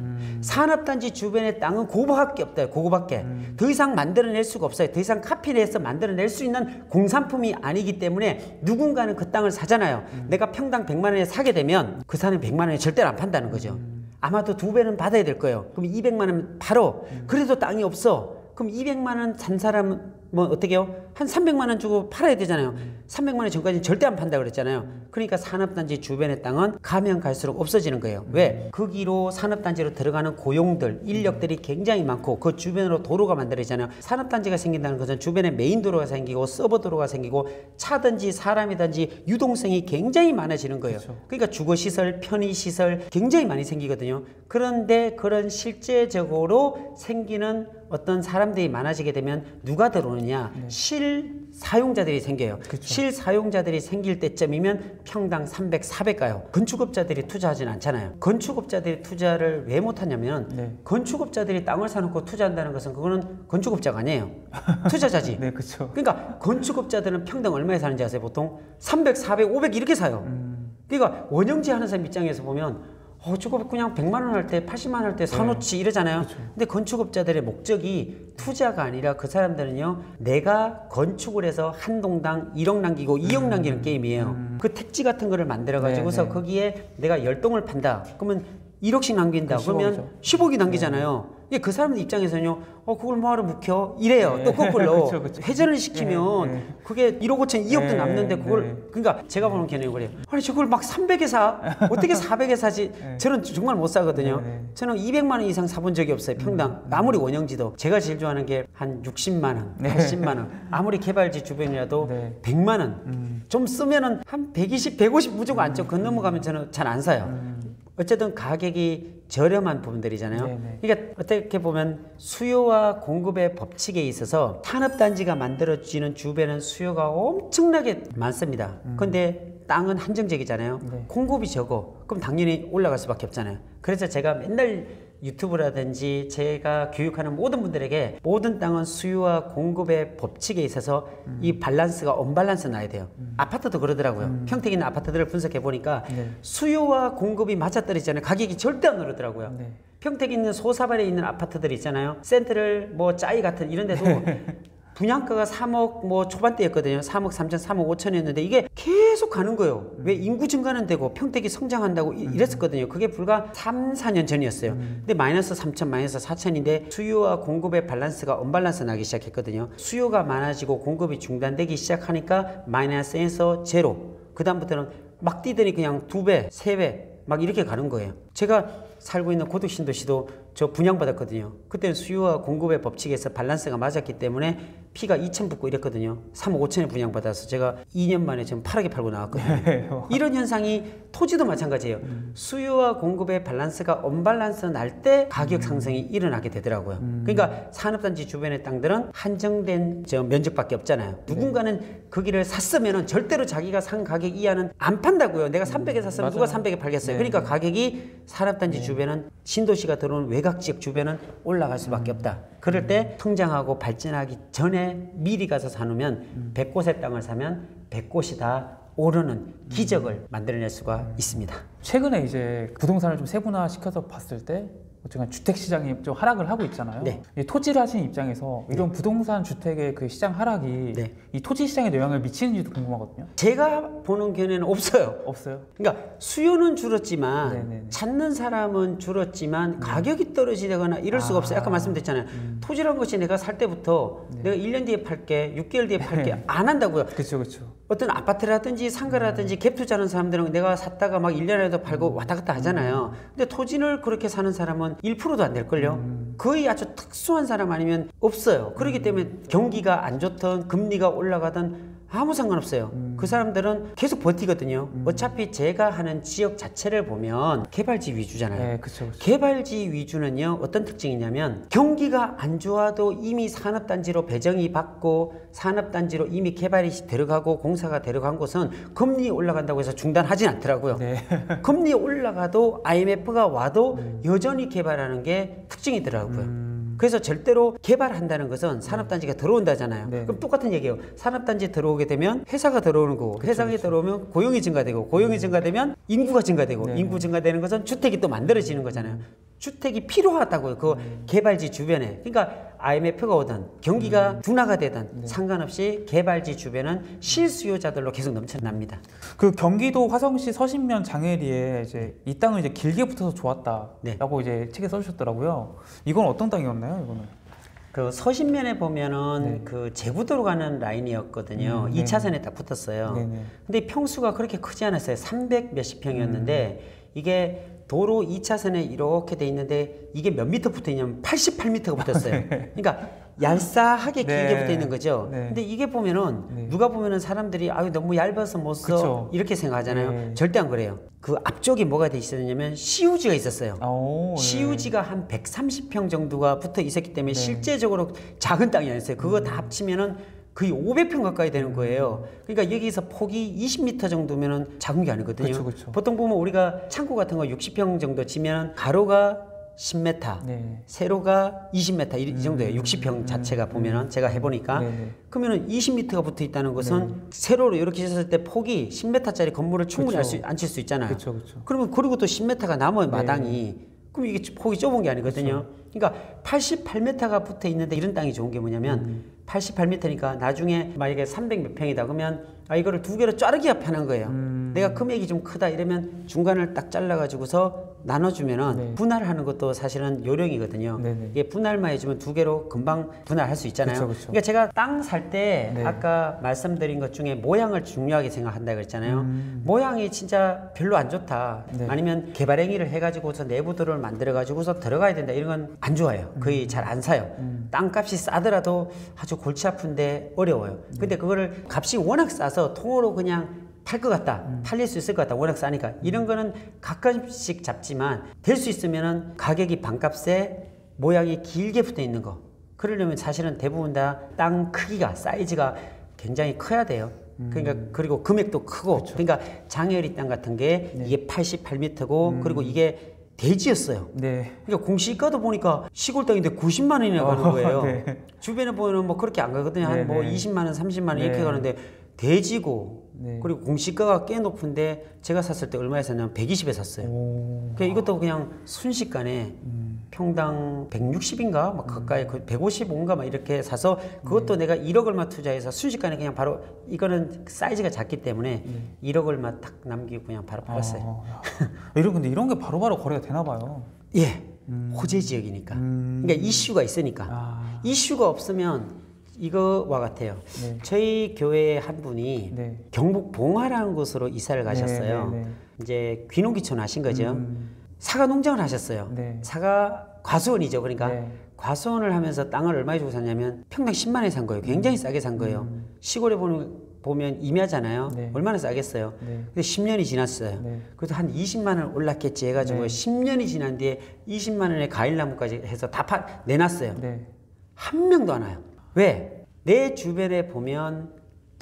산업단지 주변의 땅은 그거밖에 없대요. 그거밖에. 더 이상 만들어낼 수가 없어요. 더 이상 카피해서 만들어낼 수 있는 공산품이 아니기 때문에 누군가는 그 땅을 사잖아요. 내가 평당 100만 원에 사게 되면 그 사람은 100만 원에 절대로 안 판다는 거죠. 아마도 2배는 받아야 될 거예요. 그럼 200만 원 팔어. 그래도 땅이 없어. 그럼 200만 원 산 사람 뭐 어떻게 해요? 한 300만 원 주고 팔아야 되잖아요. 300만 원 전까지는 절대 안 판다 그랬잖아요. 그러니까 산업단지 주변의 땅은 가면 갈수록 없어지는 거예요. 왜? 거기로 산업단지로 들어가는 고용들, 인력들이 굉장히 많고 그 주변으로 도로가 만들어지잖아요. 산업단지가 생긴다는 것은 주변에 메인 도로가 생기고 서버 도로가 생기고 차든지 사람이든지 유동성이 굉장히 많아지는 거예요. 그러니까 주거시설, 편의시설 굉장히 많이 생기거든요. 그런데 그런 실제적으로 생기는 어떤 사람들이 많아지게 되면 누가 들어오느냐? 실사용자들이 생겨요. 실사용자들이 생길 때쯤이면 평당 300, 400 가요. 건축업자들이 투자하진 않잖아요. 건축업자들이 투자를 왜 못하냐면 건축업자들이 땅을 사놓고 투자한다는 것은 그거는 건축업자가 아니에요. 투자자지. 그러니까 건축업자들은 평당 얼마에 사는지 아세요? 보통 300, 400, 500 이렇게 사요. 그러니까 원형지 하는 사람 입장에서 보면 저거 그냥 100만 원 할 때 80만 원 할 때 사놓지 이러잖아요. 근데 건축업자들의 목적이 투자가 아니라 그 사람들은요, 내가 건축을 해서 한 동당 1억 남기고 2억 남기는 게임이에요. 그 택지 같은 거를 만들어 가지고서 거기에 내가 10동을 판다. 그러면 1억씩 남긴다. 그러면 10억이 남기잖아요. 그 사람들 입장에서는요, 그걸 뭐하러 묵혀? 이래요. 또 거꾸로. 회전을 시키면 그게 1억 5천, 2억도 남는데 그걸, 그러니까 제가 보는 개념이 그래요. 아니, 저걸 막 300에 사? 어떻게 400에 사지? 저는 정말 못 사거든요. 저는 200만 원 이상 사본 적이 없어요. 평당. 아무리 원형지도. 제가 제일 좋아하는 게 한 60만 원, 80만 원. 아무리 개발지 주변이라도 100만 원. 좀 쓰면은 한 120, 150 무조건 안쪽 그 넘어가면 저는 잘 안 사요. 어쨌든 가격이 저렴한 부분들이잖아요. 그러니까 어떻게 보면 수요와 공급의 법칙에 있어서 산업단지가 만들어지는 주변은 수요가 엄청나게 많습니다. 그런데 땅은 한정적이잖아요. 공급이 적어. 그럼 당연히 올라갈 수밖에 없잖아요. 그래서 제가 맨날 유튜브라든지 제가 교육하는 모든 분들에게 모든 땅은 수요와 공급의 법칙에 있어서 이 밸런스가 언밸런스 나야 돼요. 아파트도 그러더라고요. 평택에 있는 아파트들을 분석해 보니까 수요와 공급이 맞아떨어지잖아요. 가격이 절대 안 오르더라고요. 평택에 있는 소사발에 있는 아파트들 있잖아요. 센트럴 뭐 짜이 같은 이런 데도 분양가가 3억 뭐 초반대였거든요. 3억 3천, 3억 5천이었는데 이게 계속 가는 거예요. 왜 인구 증가는 되고 평택이 성장한다고 이랬었거든요. 그게 불과 3, 4년 전이었어요. 근데 마이너스 3천, 마이너스 4천인데 수요와 공급의 밸런스가 언밸런스 나기 시작했거든요. 수요가 많아지고 공급이 중단되기 시작하니까 마이너스에서 제로. 그 다음부터는 막 뛰더니 그냥 2배, 3배 막 이렇게 가는 거예요. 제가 살고 있는 고덕신도시도 저 분양받았거든요. 그때는 수요와 공급의 법칙에서 밸런스가 맞았기 때문에 피가 2천 붙고 이랬거든요. 3억 5천에 분양받아서 제가 2년 만에 지금 8억에 팔고 나왔거든요. 이런 현상이 토지도 마찬가지예요. 수요와 공급의 밸런스가 언밸런스 날 때 가격 상승이 일어나게 되더라고요. 그러니까 산업단지 주변의 땅들은 한정된 면적밖에 없잖아요. 누군가는 거기를 샀으면 절대로 자기가 산 가격 이하는 안 판다고요. 내가 300에 샀으면 누가 300에 팔겠어요. 그러니까 가격이 산업단지 주변은 신도시가 들어오는 외곽지역 주변은 올라갈 수밖에 없다. 그럴 때 성장하고 발전하기 전에 미리 가서 사놓으면 100곳의 땅을 사면 100곳이 다 오르는 기적을 만들어낼 수가 있습니다. 최근에 이제 부동산을 좀 세분화시켜서 봤을 때 어쨌든 주택 시장이 좀 하락을 하고 있잖아요. 네. 토지를 하시는 입장에서 이런 부동산 주택의 그 시장 하락이 이 토지 시장에 영향을 미치는지도 궁금하거든요. 제가 보는 견해는 없어요. 없어요? 그러니까 수요는 줄었지만 찾는 사람은 줄었지만 가격이 떨어지거나 이럴 수가 없어요. 아까 말씀드렸잖아요. 토지라는 것이 내가 살 때부터 내가 1년 뒤에 팔게, 6개월 뒤에 팔게 안 한다고요. 그렇죠. 어떤 아파트라든지 상가라든지 갭 투자하는 사람들은 내가 샀다가 막 1년에도 팔고 왔다 갔다 하잖아요. 근데 토지를 그렇게 사는 사람은 1%도 안 될걸요. 거의 아주 특수한 사람 아니면 없어요. 그렇기 때문에 경기가 안 좋든 금리가 올라가든 아무 상관없어요. 그 사람들은 계속 버티거든요. 어차피 제가 하는 지역 자체를 보면 개발지 위주잖아요. 네, 그쵸. 개발지 위주는요, 어떤 특징이냐면 경기가 안 좋아도 이미 산업단지로 배정이 받고 산업단지로 이미 개발이 들어가고 공사가 들어간 곳은 금리 올라간다고 해서 중단하진 않더라고요. 네. 금리 올라가도 IMF가 와도 여전히 개발하는 게 특징이더라고요. 그래서 절대로 개발한다는 것은 산업단지가 들어온다잖아요. 그럼 똑같은 얘기예요. 산업단지 들어오게 되면 회사가 들어오는 거고, 회사가 들어오면 고용이 증가되고, 고용이 증가되면 인구가 증가되고, 인구 증가되는 것은 주택이 또 만들어지는 거잖아요. 주택이 필요하다고요. 그 개발지 주변에. 그러니까 IMF가 오든 경기가 둔화가 되든 상관없이 개발지 주변은 실수요자들로 계속 넘쳐납니다. 그 경기도 화성시 서신면 장애리에 이제 이 땅을 이제 길게 붙어서 좋았다라고 이제 책에 써주셨더라고요. 이건 어떤 땅이었나요, 이거는? 그 서신면에 보면은 그 제구도로 가는 라인이었거든요. 2차선에 딱 붙었어요. 근데 평수가 그렇게 크지 않았어요. 300 몇십 평이었는데 이게 도로 2차선에 이렇게 돼 있는데 이게 몇 미터 붙어 있냐면 88m가 붙었어요. 그러니까 얄싸하게 길게 붙어 있는 거죠. 근데 이게 보면은 누가 보면은 사람들이 아유 너무 얇아서 못 써 이렇게 생각하잖아요. 절대 안 그래요. 그 앞쪽에 뭐가 돼 있었냐면 CUG가 있었어요. CUG가 한 130평 정도가 붙어 있었기 때문에 실제적으로 작은 땅이 아니었어요. 그거 다 합치면은 거의 500평 가까이 되는 거예요. 그러니까 여기서 폭이 20m 정도면은 작은 게 아니거든요. 보통 보면 우리가 창고 같은 거 60평 정도 지면 가로가 10m, 세로가 20m 이 정도예요. 60평 자체가 보면은 제가 해보니까 그러면은 20m가 붙어 있다는 것은 세로로 이렇게 했을 때 폭이 10m짜리 건물을 충분히 앉힐 수 있잖아요. 그러면 그리고 또 10m가 남은 마당이 그럼 이게 폭이 좁은 게 아니거든요. 그러니까 88m가 붙어 있는데 이런 땅이 좋은 게 뭐냐면 88m니까 나중에 만약에 300 몇 평이다 그러면 이거를 두 개로 자르기가 편한 거예요. 내가 금액이 좀 크다 이러면 중간을 딱 잘라가지고서 나눠주면은 분할하는 것도 사실은 요령이거든요. 이게 분할만 해주면 두 개로 금방 분할할 수 있잖아요. 그러니까 제가 땅 살 때 아까 말씀드린 것 중에 모양을 중요하게 생각한다 그랬잖아요. 모양이 진짜 별로 안 좋다. 아니면 개발 행위를 해가지고서 내부도를 만들어가지고서 들어가야 된다 이런 건 안 좋아요. 거의 잘 안 사요. 땅값이 싸더라도 아주 골치 아픈데 어려워요. 근데 그거를 값이 워낙 싸서 통으로 그냥 팔 것 같다. 팔릴 수 있을 것 같다. 워낙 싸니까. 이런 거는 가끔씩 잡지만 될 수 있으면은 가격이 반값에 모양이 길게 붙어 있는 거. 그러려면 사실은 대부분 다 땅 크기가 사이즈가 굉장히 커야 돼요. 그러니까 그리고 금액도 크고. 그러니까 장애리 땅 같은 게 이게 88m고 그리고 이게 대지였어요. 그러니까 공시가도 보니까 시골 땅인데 90만 원이나 가는 거예요. 주변에 보면 뭐 그렇게 안 가거든요. 한 뭐 20만 원, 30만 원 이렇게 가는데 대지고 네. 그리고 공시가가 꽤 높은데 제가 샀을 때 얼마에 샀냐면 120에 샀어요. 그러니까 이것도 그냥 순식간에 평당 160인가 막 가까이 155인가 막 이렇게 사서 그것도 내가 1억 얼마 투자해서 순식간에 그냥 바로 이거는 사이즈가 작기 때문에 1억 얼마 딱 남기고 그냥 바로 팔았어요. 근데 이런 게 바로바로 거래가 되나 봐요. 예. 호재 지역이니까. 그러니까 이슈가 있으니까. 이슈가 없으면 이거와 같아요. 네. 저희 교회 한 분이 네. 경북 봉화라는 곳으로 이사를 가셨어요. 네. 이제 귀농귀촌 하신 거죠. 사과 농장을 하셨어요. 네. 사과 과수원이죠. 그러니까 네. 과수원을 하면서 땅을 얼마에 주고 샀냐면 평당 10만 원에 산 거예요. 굉장히 싸게 산 거예요. 시골에 보면 임야잖아요. 네. 얼마나 싸겠어요. 네. 근데 10년이 지났어요. 네. 그래도 한 20만 원 올랐겠지 해가지고 네. 10년이 지난 뒤에 20만 원에 과일나무까지 해서 다 내놨어요. 네. 한 명도 안 와요. 왜? 내 주변에 보면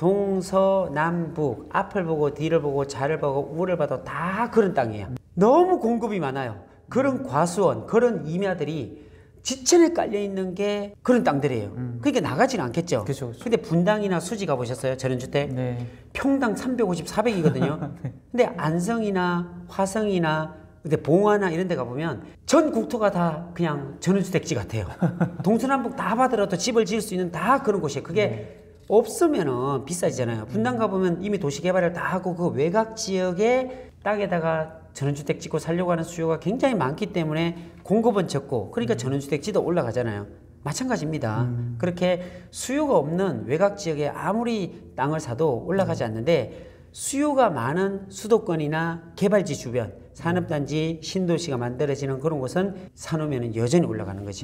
동서남북 앞을 보고 뒤를 보고 좌를 보고 우를 봐도 다 그런 땅이에요. 너무 공급이 많아요. 그런 과수원, 그런 임야들이 지천에 깔려 있는 게 그런 땅들이에요. 그러니까 나가지는 않겠죠. 그쵸. 근데 분당이나 수지 가보셨어요? 전원주택? 네. 평당 350, 400이거든요. 근데 안성이나 화성이나 근데 봉화나 이런 데 가보면 전 국토가 다 그냥 전원주택지 같아요. 동서남북 다 받으라도 집을 지을 수 있는 다 그런 곳이에요. 그게 없으면은 비싸지잖아요. 분당 가보면 이미 도시개발을 다 하고 그 외곽 지역의 땅에다가 전원주택 짓고 살려고 하는 수요가 굉장히 많기 때문에 공급은 적고 그러니까 전원주택지도 올라가잖아요. 마찬가지입니다. 그렇게 수요가 없는 외곽 지역에 아무리 땅을 사도 올라가지 않는데 수요가 많은 수도권이나 개발지 주변 산업단지 신도시가 만들어지는 그런 곳은 사놓으면 여전히 올라가는 거죠.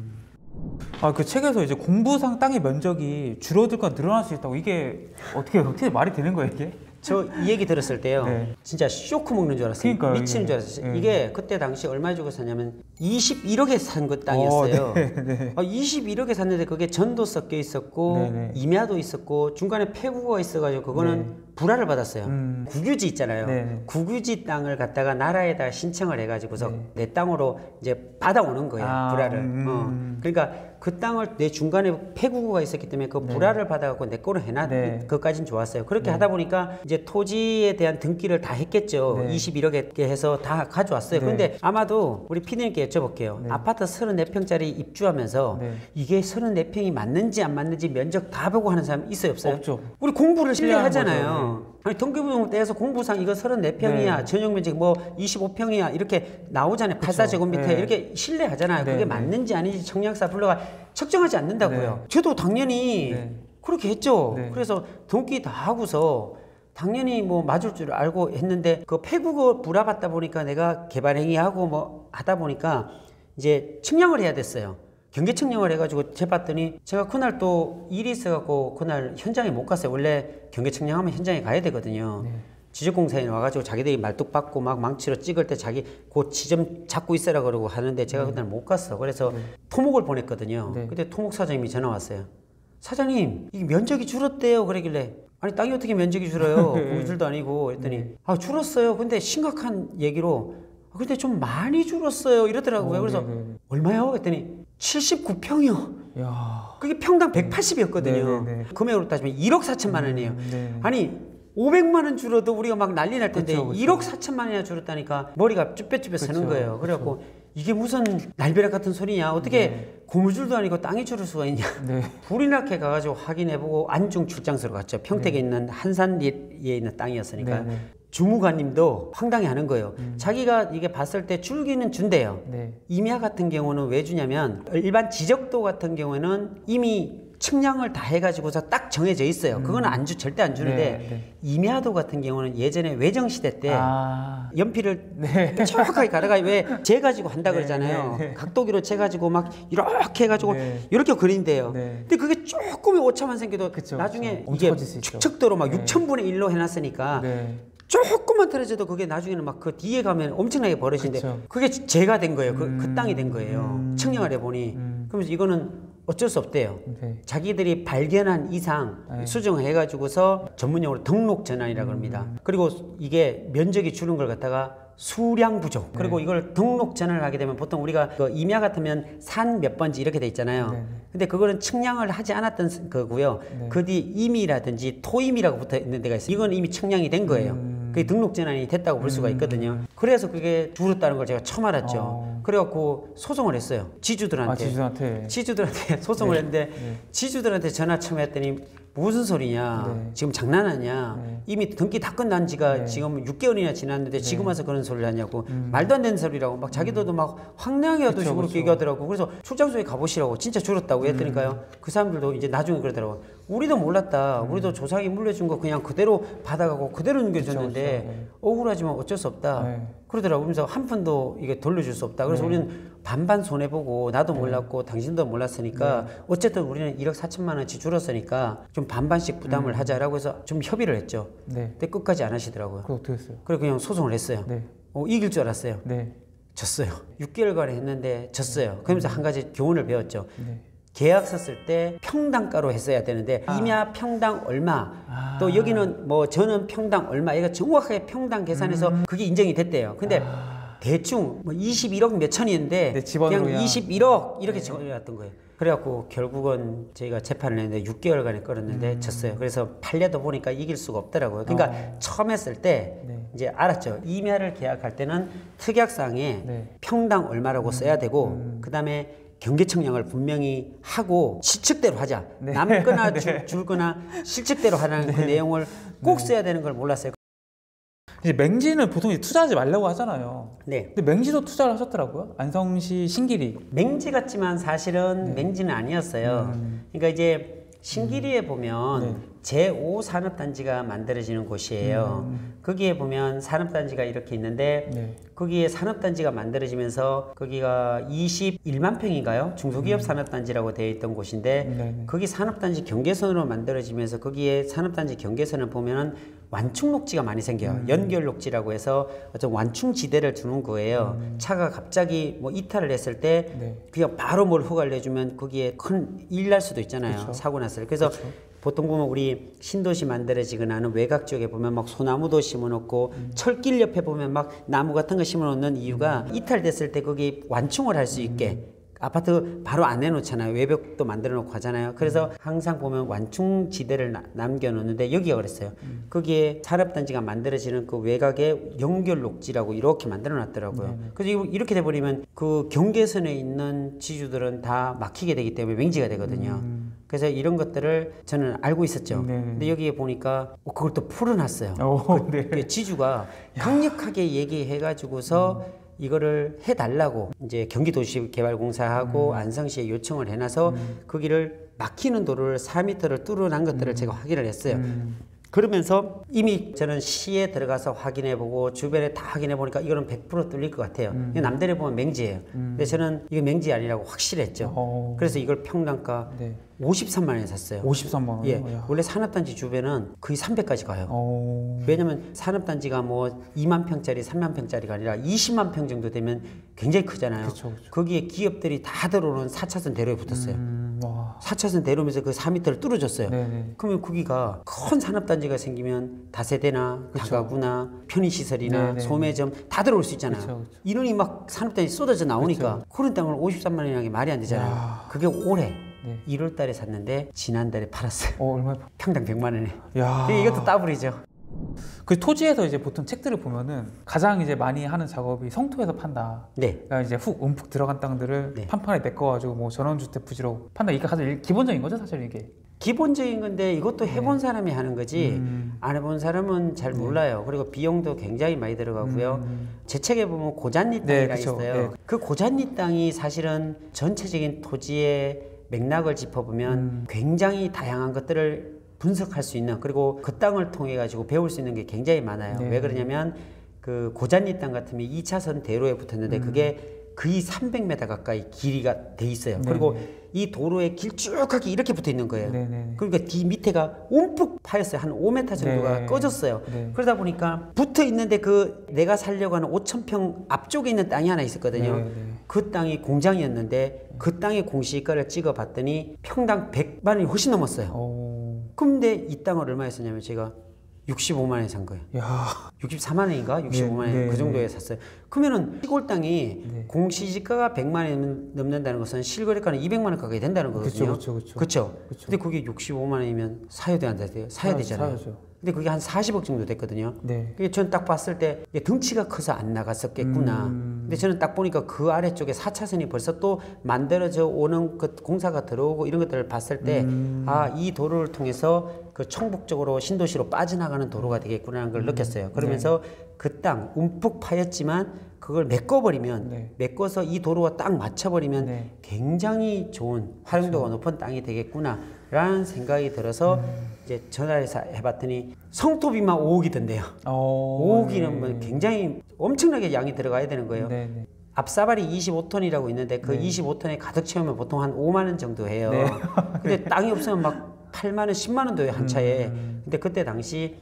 그 책에서 이제 공부상 땅의 면적이 줄어들거나 늘어날 수 있다고 이게 어떻게 말이 되는 거예요 이게? 저 이 얘기 들었을 때요. 네. 진짜 쇼크 먹는 줄 알았어요. 그러니까요, 미치는 줄 알았어요. 네. 이게 그때 당시 얼마 주고 샀냐면 21억에 산 그 땅이었어요. 네. 21억에 샀는데 그게 전도 섞여 있었고 네. 임야도 있었고 중간에 폐구가 있어가지고 그거는 불화를 받았어요. 국유지 있잖아요. 네. 국유지 땅을 갖다가 나라에다 신청을 해가지고서 내 땅으로 이제 받아오는 거예요. 불화를. 그러니까 그 땅을 내 중간에 폐구가 있었기 때문에 그 불화를 받아갖고 내 거로 해놔. 그것까진 좋았어요. 그렇게 하다 보니까 이제 토지에 대한 등기를 다 했겠죠. 21억에 해서 다 가져왔어요. 근데 아마도 우리 피디님께 여쭤볼게요. 아파트 34평짜리 입주하면서 이게 34평이 맞는지 안 맞는지 면적 다 보고 하는 사람 있어요, 없어요? 없죠. 우리 공부를 신뢰하잖아요. 아니 등기부등본에서 공부상 이거 34평이야, 전용 면적 뭐 25평이야 이렇게 나오잖아요. 84제곱미터 이렇게 신뢰하잖아요. 그게 맞는지 아닌지 청약사 불러가 측정하지 않는다고요. 저도 당연히 그렇게 했죠. 그래서 등기 다 하고서 당연히 뭐 맞을 줄 알고 했는데 그 폐구가 불화받다 보니까 내가 개발행위하고 뭐 하다 보니까 이제 측량을 해야 됐어요. 경계 측량을 해가지고 재봤더니 제가 그날 또 일이 있어갖고 그날 현장에 못 갔어요. 원래 경계 측량하면 현장에 가야 되거든요. 지적공사에 와가지고 자기들이 말뚝 받고 막 망치로 찍을 때 자기 그 지점 잡고 있으라 그러고 하는데 제가 그날 못 갔어. 그래서 토목을 보냈거든요. 근데 토목 사장님이 전화 왔어요. 사장님 이게 면적이 줄었대요. 그러길래 아니 땅이 어떻게 면적이 줄어요? 고기줄도 아니고 했더니 아 줄었어요. 근데 심각한 얘기로 근데 좀 많이 줄었어요 이러더라고요. 그래서 얼마요? 했더니 79평이요. 야. 그게 평당 180이었거든요. 금액으로 따지면 1억 4천만 원이에요. 아니 500만 원 줄어도 우리가 막 난리 날 텐데 1억 4천만 원이나 줄었다니까 머리가 쭈뼛쭈뼛 서는 거예요. 그래갖고 이게 무슨 날벼락 같은 소리냐. 어떻게 고물줄도 아니고 땅이 줄을 수가 있냐. 불이 나게 가가지고 확인해보고 안중 출장소로 갔죠. 평택에 있는 한산리에 있는 땅이었으니까. 주무관님도 황당해하는 거예요. 자기가 이게 봤을 때 줄기는 준대요. 임야 같은 경우는 왜 주냐면 일반 지적도 같은 경우에는 이미 측량을 다 해가지고서 딱 정해져 있어요. 그거는 절대 안 주는데 임야도 같은 경우는 예전에 외정시대 때 연필을 정확하게 갈아가 왜 재가지고 한다 그러잖아요. 각도기로 재가지고 막 이렇게 해가지고 이렇게 그린대요. 근데 그게 조금의 오차만 생겨도 나중에 이게 축척도로 막 6천분의 1로 해놨으니까 조금만 틀어져도 그게 나중에는 막 그 뒤에 가면 엄청나게 벌어지는데 그게 재가 된 거예요. 그 땅이 된 거예요. 측량을 해보니. 그러면서 이거는 어쩔 수 없대요. 자기들이 발견한 이상 수정해가지고서 전문용어로 등록 전환이라고 합니다. 그리고 이게 면적이 줄은 걸 갖다가 수량 부족. 그리고 이걸 등록전을 하게 되면 보통 우리가 그 임야 같으면 산 몇 번지 이렇게 돼 있잖아요. 근데 그거는 측량을 하지 않았던 거고요. 그 뒤 임이라든지 토임이라고 붙어 있는 데가 있어요. 이건 이미 측량이 된 거예요. 그게 등록 전환이 됐다고 볼 수가 있거든요. 그래서 그게 줄었다는 걸 제가 처음 알았죠. 그래갖고 소송을 했어요. 지주들한테 소송을 했는데 지주들한테 전화 처음 했더니 무슨 소리냐. 지금 장난하냐. 이미 등기 다 끝난 지가 지금 6개월이나 지났는데 지금 와서 그런 소리를 하냐고. 말도 안 되는 소리라고 막 자기들도 막 황당하게 하듯이 그렇게 얘기하더라고. 그래서 출장소에 가보시라고 진짜 줄었다고 했더니까요. 그 사람들도 이제 나중에 그러더라고. 우리도 몰랐다. 우리도 조상이 물려준 거 그냥 그대로 받아가고 그대로 넘겨줬는데 억울하지만 어쩔 수 없다. 그러더라고. 그래서 한 푼도 이게 돌려줄 수 없다. 그래서 우리는 반반 손해보고 나도 몰랐고 당신도 몰랐으니까 어쨌든 우리는 1억 4천만 원치 줄었으니까 좀 반반씩 부담을 하자라고 해서 좀 협의를 했죠. 근데 끝까지 안 하시더라고요. 그거 어떻게 했어요? 그래서 그냥 소송을 했어요. 이길 줄 알았어요. 졌어요. 6개월간에 했는데 졌어요. 그러면서 한 가지 교훈을 배웠죠. 계약 썼을 때 평당가로 했어야 되는데 임야 평당 얼마 또 여기는 뭐 저는 평당 얼마 얘가 정확하게 평당 계산해서 그게 인정이 됐대요. 근데 대충 뭐 21억 몇 천이었는데 그냥 21억 이렇게 정해놨던 거예요. 그래갖고 결국은 저희가 재판을 했는데 6개월간에 끌었는데 졌어요. 그래서 판례도 보니까 이길 수가 없더라고요. 그러니까 처음 했을 때 이제 알았죠. 임야를 계약할 때는 특약상에 평당 얼마라고 써야 되고 그 다음에 경계청량을 분명히 하고 실측대로 하자. 남거나 줄거나 실측대로 하라는 그 내용을 꼭 써야 되는 걸 몰랐어요. 이제 맹지는 보통 투자하지 말라고 하잖아요. 근데 맹지도 투자를 하셨더라고요. 안성시 신길이. 맹지 같지만 사실은 맹지는 아니었어요. 그러니까 이제 신길이에 보면 제5산업단지가 만들어지는 곳이에요. 거기에 보면 산업단지가 이렇게 있는데 거기에 산업단지가 만들어지면서 거기가 21만 평인가요? 중소기업 산업단지라고 되어 있던 곳인데 거기 산업단지 경계선으로 만들어지면서 거기에 산업단지 경계선을 보면은 완충록지가 많이 생겨요. 연결록지라고 해서 어떤 완충지대를 두는 거예요. 차가 갑자기 뭐 이탈을 했을 때 그냥 바로 뭘 휘갈려주면 거기에 큰 일 날 수도 있잖아요. 사고 났을 때. 그래서 보통 보면 우리 신도시 만들어지거나 하는 외곽 지역에 보면 막 소나무도 심어놓고 철길 옆에 보면 막 나무 같은 거 심어놓는 이유가 이탈됐을 때 거기 완충을 할 수 있게 아파트 바로 안 해놓잖아요. 외벽도 만들어 놓고 하잖아요. 그래서 항상 보면 완충지대를 남겨놓는데 여기가 그랬어요. 거기에 산업단지가 만들어지는 그 외곽에 연결녹지라고 이렇게 만들어 놨더라고요. 그래서 이렇게 돼버리면 그 경계선에 있는 지주들은 다 막히게 되기 때문에 맹지가 되거든요. 그래서 이런 것들을 저는 알고 있었죠. 근데 여기에 보니까 그걸 또 풀어놨어요. 그 지주가 강력하게 얘기해가지고서 이거를 해달라고 이제 경기도시개발공사하고 안성시에 요청을 해놔서 거기를 막히는 도로를 4m를 뚫어난 것들을 제가 확인을 했어요. 그러면서 이미 저는 시에 들어가서 확인해보고 주변에 다 확인해보니까 이거는 100% 뚫릴 것 같아요. 남들에 보면 맹지예요. 근데 저는 이게 맹지 아니라고 확실했죠. 그래서 이걸 평당가 53만 원에 샀어요. 53만 원? 예. 원래 산업단지 주변은 거의 300까지 가요. 왜냐면 산업단지가 뭐 2만 평짜리, 3만 평짜리가 아니라 20만 평 정도 되면 굉장히 크잖아요. 거기에 기업들이 다 들어오는 4차선 대로에 붙었어요. 4차선 대로면서 그 4m를 뚫어줬어요. 그러면 거기가 큰 산업단지가 생기면 다세대나 다가구나 편의시설이나 소매점 다 들어올 수 있잖아요. 인원이 막 산업단지 쏟아져 나오니까 그런 땅을 53만 원이라는 게 말이 안 되잖아요. 그게 올해 1월 달에 샀는데 지난달에 팔았어요. 얼마에? 평당 100만 원에. 이것도 따블이죠. 그 토지에서 이제 보통 책들을 보면은 가장 이제 많이 하는 작업이 성토에서 판다. 그러니까 이제 훅 움푹 들어간 땅들을 판판에 메꿔가지고 뭐 전원주택 부지로 판다. 이게 가장 기본적인 거죠, 사실 이게. 기본적인 건데 이것도 해본 사람이 하는 거지 안 해본 사람은 잘 몰라요. 그리고 비용도 굉장히 많이 들어가고요. 제 책에 보면 고잔리 땅이라 있어요. 그 고잔리 땅이 사실은 전체적인 토지의 맥락을 짚어보면 굉장히 다양한 것들을 분석할 수 있는, 그리고 그 땅을 통해 가지고 배울 수 있는 게 굉장히 많아요. 왜 그러냐면 그 고잔리 땅 같으면 2차선 대로에 붙었는데 그게 거의 300m 가까이 길이가 돼 있어요. 그리고 이 도로에 길쭉하게 이렇게 붙어 있는 거예요. 그러니까 뒤 밑에가 움푹 파였어요. 한 5m 정도가 꺼졌어요. 그러다 보니까 붙어 있는데 그 내가 살려고 하는 5,000평 앞쪽에 있는 땅이 하나 있었거든요. 그 땅이 공장이었는데 그 땅의 공시가를 찍어 봤더니 평당 100만 원이 훨씬 넘었어요. 근데 이 땅을 얼마에 썼냐면 제가 65만 원에 산 거예요. 야. 64만 원인가? 65만 원 그 정도에 샀어요. 그러면은 시골 땅이 공시지가가 100만 원 넘는다는 것은 실거래가는 200만 원 가까이 된다는 거거든요. 그렇죠. 근데 그게 65만 원이면 사야 돼, 안 사야 돼요? 사야 되잖아요. 근데 그게 한 40억 정도 됐거든요. 그게 저는 딱 봤을 때 등치가 커서 안 나갔었겠구나. 근데 저는 딱 보니까 그 아래쪽에 4차선이 벌써 또 만들어져 오는 그 공사가 들어오고 이런 것들을 봤을 때 이 도로를 통해서 그 청북 쪽으로 신도시로 빠져나가는 도로가 되겠구나라는 걸 느꼈어요. 그러면서 그 땅 움푹 파였지만 그걸 메꿔버리면 메꿔서 이 도로와 딱 맞춰버리면 굉장히 좋은 활용도가 높은 땅이 되겠구나라는 생각이 들어서 이제 전화를 해봤더니 성토비만 5억이 든대요. 5억이면 굉장히 엄청나게 양이 들어가야 되는 거예요. 앞사발이 25톤이라고 있는데 그 25톤에 가득 채우면 보통 한 5만 원 정도 해요. 근데 땅이 없으면 막 8만 원, 10만 원도 해요, 한 차에. 근데 그때 당시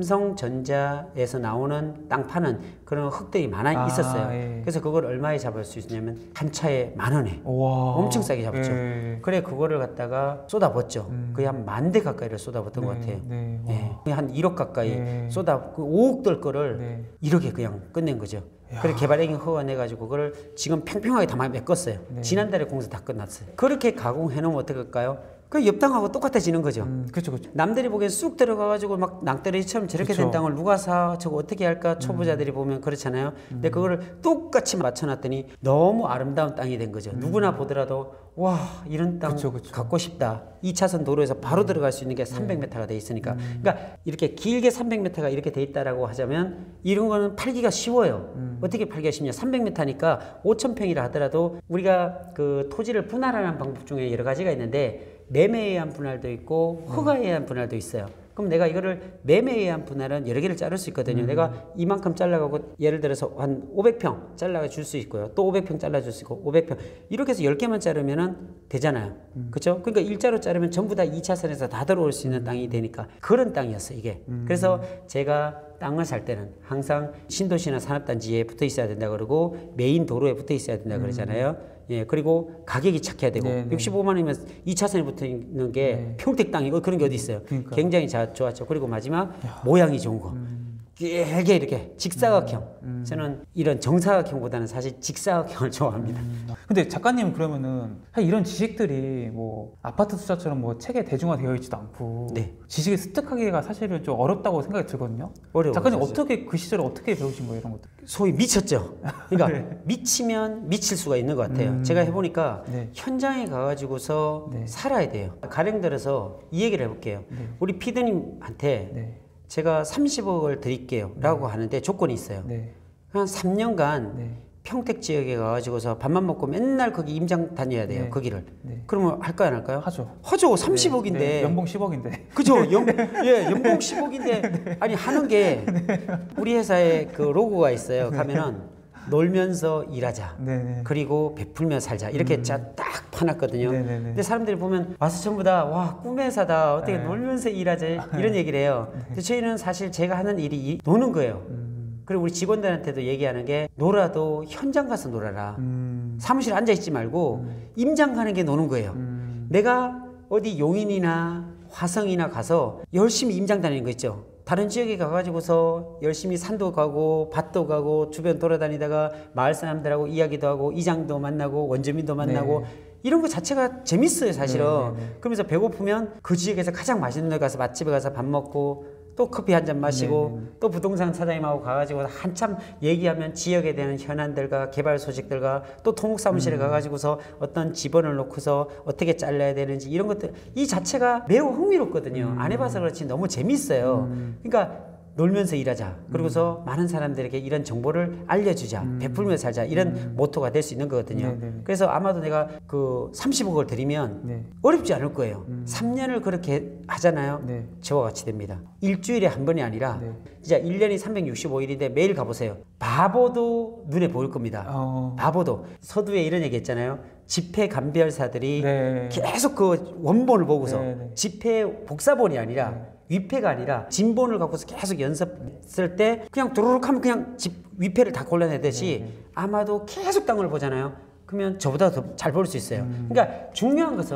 삼성전자에서 나오는 땅 파는 그런 흙들이 많아 있었어요. 그래서 그걸 얼마에 잡을 수 있냐면 한 차에 10,000원에 엄청 싸게 잡았죠. 그래 그거를 갖다가 쏟아붓죠. 거의 한 10,000대 가까이를 쏟아붓던 것 같아요. 한 1억 가까이 그 5억 들 거를 1억에 그냥 끝낸 거죠. 그래 개발행위 허가 내가지고 그걸 지금 팽팽하게 다 메꿨어요. 지난달에 공사 다 끝났어요. 그렇게 가공해 놓으면 어떡할까요? 그 옆 땅하고 똑같아지는 거죠. 그렇죠. 남들이 보기엔 쑥 들어가가지고 막 낭떠러지처럼 저렇게 된 땅을 누가 사? 저거 어떻게 할까? 초보자들이 보면 그렇잖아요. 근데 그거를 똑같이 맞춰놨더니 너무 아름다운 땅이 된 거죠. 누구나 보더라도 와 이런 땅 갖고 싶다. 2차선 도로에서 바로 들어갈 수 있는 게 300m가 돼 있으니까. 그러니까 이렇게 길게 300m가 이렇게 돼 있다라고 하자면 이런 거는 팔기가 쉬워요. 어떻게 팔기가 쉽냐? 300m니까 5,000평이라 하더라도 우리가 그 토지를 분할하는 방법 중에 여러 가지가 있는데 매매에 의한 분할도 있고 허가에 의한 분할도 있어요. 그럼 내가 이거를 매매에 의한 분할은 여러 개를 자를 수 있거든요. 내가 이만큼 잘라가고 예를 들어서 한 500평 잘라가 줄 수 있고요. 또 500평 잘라줄 수 있고 500평 이렇게 해서 10개만 자르면은 되잖아요. 그렇죠? 그러니까 일자로 자르면 전부 다 2차선에서 다 들어올 수 있는 땅이 되니까 그런 땅이었어요 이게. 그래서 제가 땅을 살 때는 항상 신도시나 산업단지에 붙어 있어야 된다 그러고 메인 도로에 붙어 있어야 된다 그러잖아요. 예, 그리고 가격이 착해야 되고 65만 원이면 2차선에 붙어 있는 게 평택 땅이고 그런 게 어디 있어요. 굉장히 좋았죠. 그리고 마지막 모양이 좋은 거. 길게 이렇게 직사각형. 저는 이런 정사각형보다는 사실 직사각형을 좋아합니다. 근데 작가님 그러면은 이런 지식들이 뭐 아파트 투자처럼 뭐 책에 대중화되어 있지도 않고 지식을 습득하기가 사실은 좀 어렵다고 생각이 들거든요. 어려워요. 작가님 어떻게 그 시절에 어떻게 배우신 거예요 이런 것들? 소위 미쳤죠. 그러니까 미치면 미칠 수가 있는 것 같아요. 제가 해보니까 현장에 가가지고서 살아야 돼요. 가령 들어서 이 얘기를 해볼게요. 우리 피디님한테 제가 30억을 드릴게요 라고 하는데 조건이 있어요. 한 3년간 평택 지역에 가가지고서 밥만 먹고 맨날 거기 임장 다녀야 돼요. 거기를. 그러면 할까요 안 할까요? 하죠. 30억인데 연봉 10억인데 그죠? 연봉 10억인데 아니 하는 게 우리 회사에 그 로고가 있어요. 가면은 놀면서 일하자. 그리고 베풀며 살자. 이렇게 딱 파놨거든요. 근데 사람들이 보면 와서 전부 다 와 꿈의 회사다. 어떻게 놀면서 일하지? 이런 얘기를 해요. 근데 저희는 사실 제가 하는 일이 노는 거예요. 그리고 우리 직원들한테도 얘기하는 게 놀아도 현장 가서 놀아라. 사무실에 앉아있지 말고 임장 가는 게 노는 거예요. 내가 어디 용인이나 화성이나 가서 열심히 임장 다니는 거 있죠. 다른 지역에 가가지고서 열심히 산도 가고 밭도 가고 주변 돌아다니다가 마을 사람들하고 이야기도 하고 이장도 만나고 원주민도 만나고 이런 거 자체가 재밌어요 사실은. 그러면서 배고프면 그 지역에서 가장 맛있는 데 가서 맛집에 가서 밥 먹고 또 커피 한 잔 마시고 또 부동산 사장님하고 가가지고 한참 얘기하면 지역에 대한 현안들과 개발 소식들과 또 토목사무실에 가가지고서 어떤 지번을 놓고서 어떻게 잘라야 되는지 이런 것들 이 자체가 매우 흥미롭거든요. 안 해봐서 그렇지 너무 재밌어요. 그러니까 놀면서 일하자. 그러고서 많은 사람들에게 이런 정보를 알려주자. 베풀며 살자. 이런 모토가 될 수 있는 거거든요. 그래서 아마도 내가 그 30억을 드리면 어렵지 않을 거예요. 3년을 그렇게 하잖아요. 저와 같이 됩니다. 일주일에 한 번이 아니라 진짜 1년이 365일인데 매일 가보세요. 바보도 눈에 보일 겁니다. 바보도. 서두에 이런 얘기 했잖아요. 집회 감별사들이 계속 그 원본을 보고서 집회 복사본이 아니라 위패가 아니라 진본을 갖고서 계속 연습했을 때 그냥 도로록 하면 그냥 위패를 다 골라내듯이 아마도 계속 땅을 보잖아요. 그러면 저보다 더 잘 볼 수 있어요. 그러니까 중요한 것은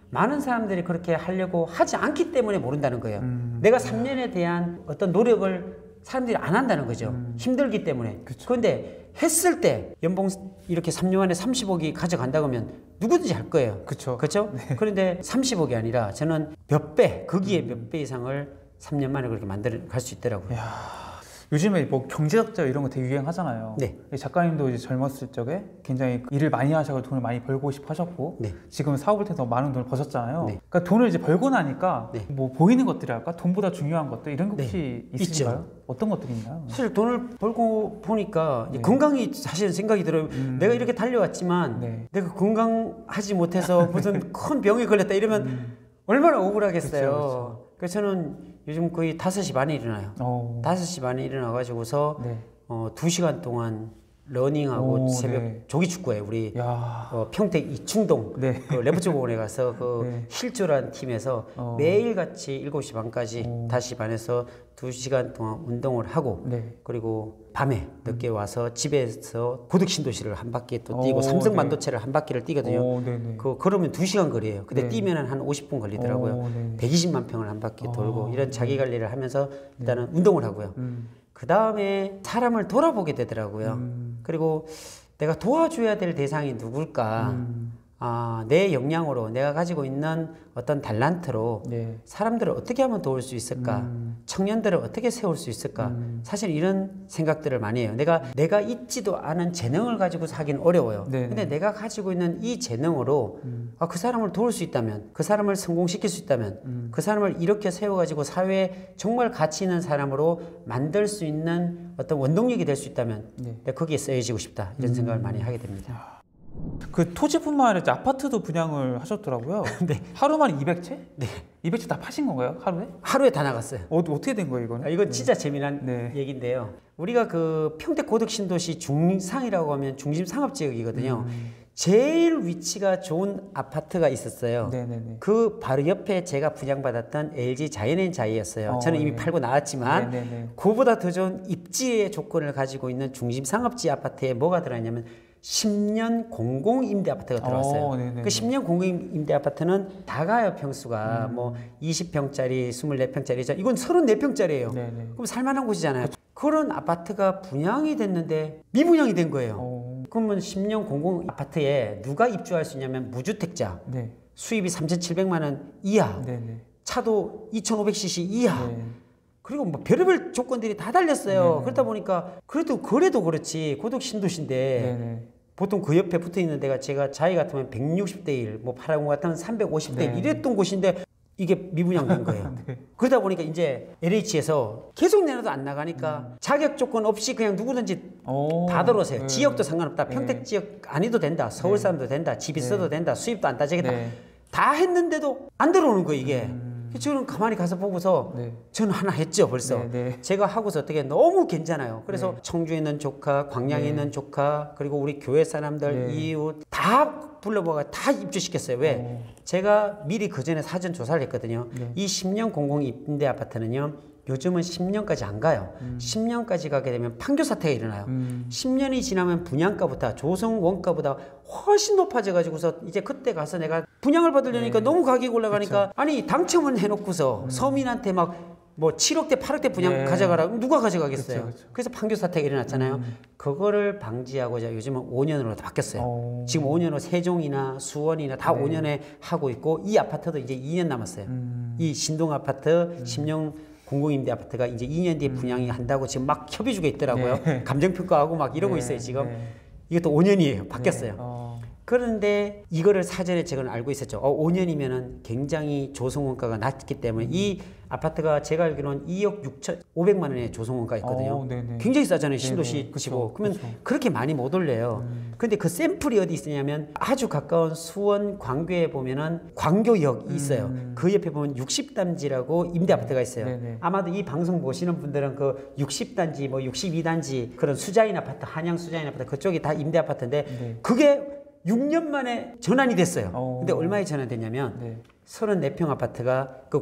많은 사람들이 그렇게 하려고 하지 않기 때문에 모른다는 거예요. 내가 3년에 대한 어떤 노력을 사람들이 안 한다는 거죠. 힘들기 때문에. 그런데 했을 때 연봉 이렇게 3년 안에 30억이 가져간다고 하면 누구든지 할 거예요. 그렇죠. 네. 그런데 30억이 아니라 저는 몇 배, 거기에 몇 배 이상을 3년 만에 그렇게 갈 수 있더라고요. 요즘에 뭐 경제학자 이런 거 되게 유행하잖아요. 네. 작가님도 이제 젊었을 적에 굉장히 일을 많이 하셔서 돈을 많이 벌고 싶어 하셨고, 네. 지금 사업을 통해서 많은 돈을 버셨잖아요. 네. 그러니까 돈을 이제 벌고 나니까 네. 뭐 보이는 것들이랄까, 돈보다 중요한 것들 이런 게 혹시 네. 있으신가요? 있죠. 어떤 것들이 있나요? 사실 돈을 벌고 보니까 네. 건강이 사실 생각이 들어요. 내가 이렇게 달려왔지만 네. 내가 건강하지 못해서 무슨 큰 병에 걸렸다 이러면 얼마나 억울하겠어요. 그쵸. 그래서 저는 요즘 거의 5시 반에 일어나요. 5시 반에 일어나가지고서 네. 2시간 동안 러닝하고 새벽 네. 조기축구에 우리 평택 이충동 네. 그 레프트공원에 가서 그 네. 힐조라는 팀에서 매일같이 7시 반까지 5시 반에서 2시간 동안 운동을 하고 네. 그리고 밤에 늦게 와서 집에서 고덕신도시를 한 바퀴 또 뛰고 삼성반도체를 네. 한 바퀴를 뛰거든요. 그러면 2시간 거리예요. 근데 네. 뛰면 한 50분 걸리더라고요. 120만 평을 한 바퀴 돌고 이런 자기 관리를 하면서 일단은 운동을 하고요. 그 다음에 사람을 돌아보게 되더라고요. 그리고 내가 도와줘야 될 대상이 누굴까? 내 역량으로 내가 가지고 있는 어떤 달란트로 네. 사람들을 어떻게 하면 도울 수 있을까? 청년들을 어떻게 세울 수 있을까? 사실 이런 생각들을 많이 해요. 내가 있지도 않은 재능을 가지고 하긴 어려워요. 네. 근데 내가 가지고 있는 이 재능으로 그 사람을 도울 수 있다면, 그 사람을 성공시킬 수 있다면, 그 사람을 이렇게 세워가지고 사회에 정말 가치 있는 사람으로 만들 수 있는 어떤 원동력이 될 수 있다면 네. 내가 거기에 쓰여지고 싶다. 이런 생각을 많이 하게 됩니다. 그 토지뿐만 아니라 아파트도 분양을 하셨더라고요. 네. 하루 만에 200채? 네. 200채 다 파신 건가요? 하루에? 하루에 다 나갔어요. 어떻게 된 거예요, 이거는? 이건 진짜 재미난 네. 얘기인데요. 우리가 그 평택 고덕신도시 중상이라고 하면 중심 상업지역이거든요. 제일 위치가 좋은 아파트가 있었어요. 네네네. 그 바로 옆에 제가 분양받았던 LG 자이언앤자이였어요. 저는 이미 팔고 나왔지만 네네네. 그보다 더 좋은 입지의 조건을 가지고 있는 중심 상업지 아파트에 뭐가 들어있냐면 10년 공공임대 아파트가 들어왔어요. 그 10년 공공임대 아파트는 작아요, 평수가. 뭐 20평짜리, 24평짜리. 이건 34평짜리예요. 그럼 살만한 곳이잖아요. 그런 아파트가 분양이 됐는데 미분양이 된 거예요. 그러면 10년 공공 아파트에 누가 입주할 수 있냐면 무주택자. 네. 수입이 3,700만 원 이하. 네네. 차도 2,500cc 이하. 네. 그리고 뭐 별의별 조건들이 다 달렸어요. 네네. 그러다 보니까 그래도 그렇지 고덕 신도시인데 네네. 보통 그 옆에 붙어 있는 데가 제가 자이 같으면 160대 1, 뭐 파라곤 같으면 350대 1 이랬던 곳인데 이게 미분양된 거예요. 네. 그러다 보니까 이제 LH에서 계속 내놔도 안 나가니까 자격 조건 없이 그냥 누구든지 다 들어오세요. 네. 지역도 상관없다. 평택 지역 아니도 된다. 서울 사람도 된다. 집 있어도 된다. 수입도 안 따지겠다. 다 했는데도 안 들어오는 거예요, 이게. 저는 가만히 가서 보고서 저는 하나 했죠, 벌써. 제가 하고서 어떻게 너무 괜찮아요. 그래서 청주에 있는 조카, 광양에 있는 조카, 그리고 우리 교회 사람들, 이웃 다 불러보고 다 입주시켰어요. 왜? 제가 미리 그 전에 사전 조사를 했거든요. 이 10년 공공임대 아파트는요. 요즘은 10년까지 안 가요. 10년까지 가게 되면 판교 사태가 일어나요. 10년이 지나면 분양가보다 조성 원가보다 훨씬 높아져가지고서 이제 그때 가서 내가 분양을 받으려니까 너무 가격이 올라가니까 그쵸. 아니 당첨은 해놓고서 서민한테 막 뭐 7억대 8억대 분양 가져가라 누가 가져가겠어요. 그쵸. 그래서 판교 사태가 일어났잖아요. 그거를 방지하고자 요즘은 5년으로 바뀌었어요. 지금 5년으로 세종이나 수원이나 다 5년에 하고 있고 이 아파트도 이제 2년 남았어요. 이 신동 아파트 10년 공공임대 아파트가 이제 2년 뒤에 분양이 한다고 지금 막 협의 중에 있더라고요. 감정평가하고 막 이러고 있어요, 지금. 이것도 5년이에요. 바뀌었어요. 그런데 이거를 사전에 제가 알고 있었죠. 5년이면은 굉장히 조성원가가 낮기 때문에 이 아파트가 제가 알기로는 2억 6,500만 원의 조성원가 있거든요. 굉장히 싸잖아요. 신도시 치고. 그러면 그렇게 많이 못 올려요. 근데 그 샘플이 어디 있느냐면 아주 가까운 수원 광교에 보면은 광교역이 있어요. 그 옆에 보면 60단지라고 임대 아파트가 있어요. 아마도 이 방송 보시는 분들은 그 60단지 뭐 62단지 그런 수자인 아파트, 한양 수자인 아파트 그쪽이 다 임대 아파트인데 그게 6년 만에 전환이 됐어요. 근데 얼마에 전환됐냐면 34평 아파트가 그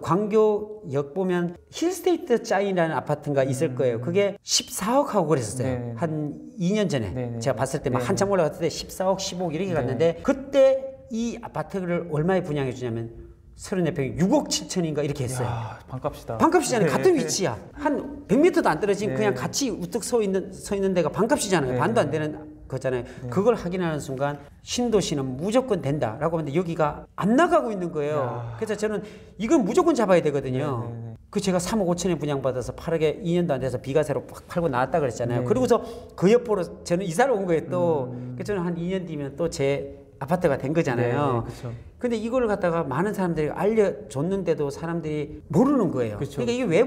광교역 보면 힐스테이트 짜이라는 아파트가 있을 거예요. 그게 14억 하고 그랬었어요. 한 2년 전에 제가 봤을 때 막 한참 올라갔을 때 14억, 15억 이렇게 갔는데 그때 이 아파트를 얼마에 분양해 주냐면 34평이 6억 7천인가 이렇게 했어요. 야, 반값이다. 반값이잖아요. 같은 위치야. 한 100m도 안 떨어진 그냥 같이 우뚝 서 있는 데가 반값이잖아요. 반도 안 되는 거잖아요. 그걸 확인하는 순간 신도시는 무조건 된다라고 하는데 여기가 안 나가고 있는 거예요. 그래서 저는 이건 무조건 잡아야 되거든요. 그 제가 3억 5천에 분양받아서 8억에 2년도 안 돼서 비과세로 팍 팔고 나왔다 그랬잖아요. 그리고서 그 옆으로 저는 이사를 온 거예요. 또 그래서 저는 한 2년 뒤면 또 제 아파트가 된 거잖아요. 근데 이걸 갖다가 많은 사람들이 알려줬는데도 사람들이 모르는 거예요. 그러니까 이게 왜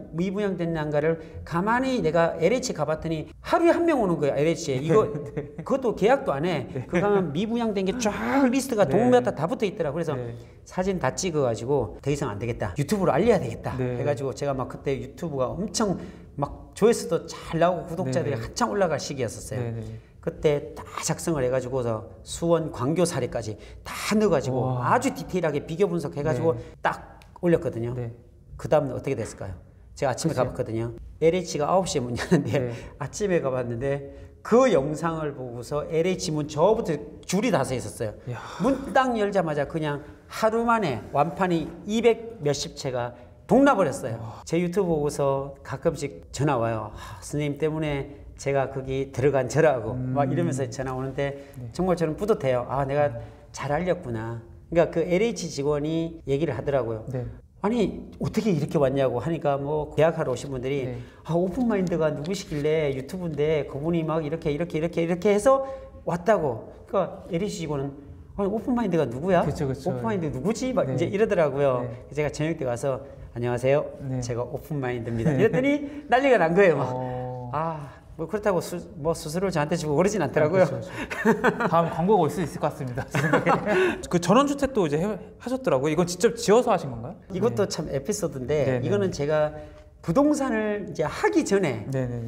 미분양됐는가를 가만히 내가 LH 가봤더니 하루에 한 명 오는 거예요. LH에. 이거 그것도 계약도 안 해. 그거 가면 미분양된 게 쫙 리스트가 동네마다 다 붙어 있더라고. 그래서 사진 다 찍어가지고 더 이상 안 되겠다. 유튜브로 알려야 되겠다. 해가지고 제가 막 그때 유튜브가 엄청 막 조회수도 잘 나오고 구독자들이 한창 올라갈 시기였었어요. 그때 다 작성을 해가지고서 수원 광교 사례까지 다 넣어가지고 아주 디테일하게 비교 분석해가지고 딱 올렸거든요. 그 다음은 어떻게 됐을까요? 제가 아침에 가봤거든요. LH가 9시에 문 여는데 아침에 가봤는데 그 영상을 보고서 LH 문 저부터 줄이 다 서 있었어요. 문 딱 열자마자 그냥 하루 만에 완판이 200 몇십 채가 동나버렸어요. 제 유튜브 보고서 가끔씩 전화 와요. 선생님 때문에 제가 거기 들어간 저라고 막 이러면서 전화 오는데 정말 저는 뿌듯해요. 아, 내가 잘 알렸구나. 그러니까 그 LH 직원이 얘기를 하더라고요. 아니 어떻게 이렇게 왔냐고 하니까 뭐 계약하러 오신 분들이 아, 오픈마인드가 누구시길래 유튜브인데 그분이 막 이렇게 해서 왔다고. 그러니까 LH 직원은 아니, 오픈마인드가 누구야? 그쵸. 오픈마인드 누구지? 막 이제 이러더라고요. 제가 저녁 때 가서 안녕하세요. 제가 오픈마인드입니다. 이랬더니 난리가 난 거예요. 막. 뭐 그렇다고 수수료를 저한테 주고 그러진 않더라고요. 다음 광고가 올 수 있을 것 같습니다. 그 전원주택도 이제 하셨더라고요. 이건 직접 지어서 하신 건가요? 이것도 참 에피소드인데 이거는 제가 부동산을 이제 하기 전에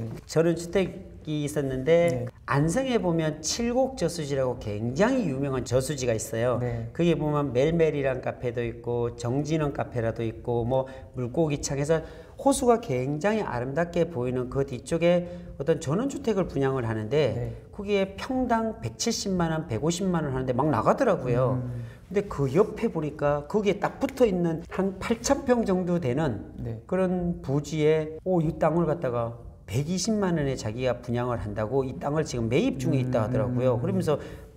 전원주택이 있었는데 안성에 보면 칠곡 저수지라고 굉장히 유명한 저수지가 있어요. 거기에 보면 멜멜이란 카페도 있고 정진원 카페라도 있고 뭐 물고기창에서 호수가 굉장히 아름답게 보이는 그 뒤쪽에 어떤 전원주택을 분양을 하는데 거기에 평당 170만 원, 150만 원 하는데 막 나가더라고요. 근데 그 옆에 보니까 거기에 딱 붙어 있는 한 8,000평 정도 되는 그런 부지에 이 땅을 갖다가 120만 원에 자기가 분양을 한다고 이 땅을 지금 매입 중에 있다 하더라고요. 그러면서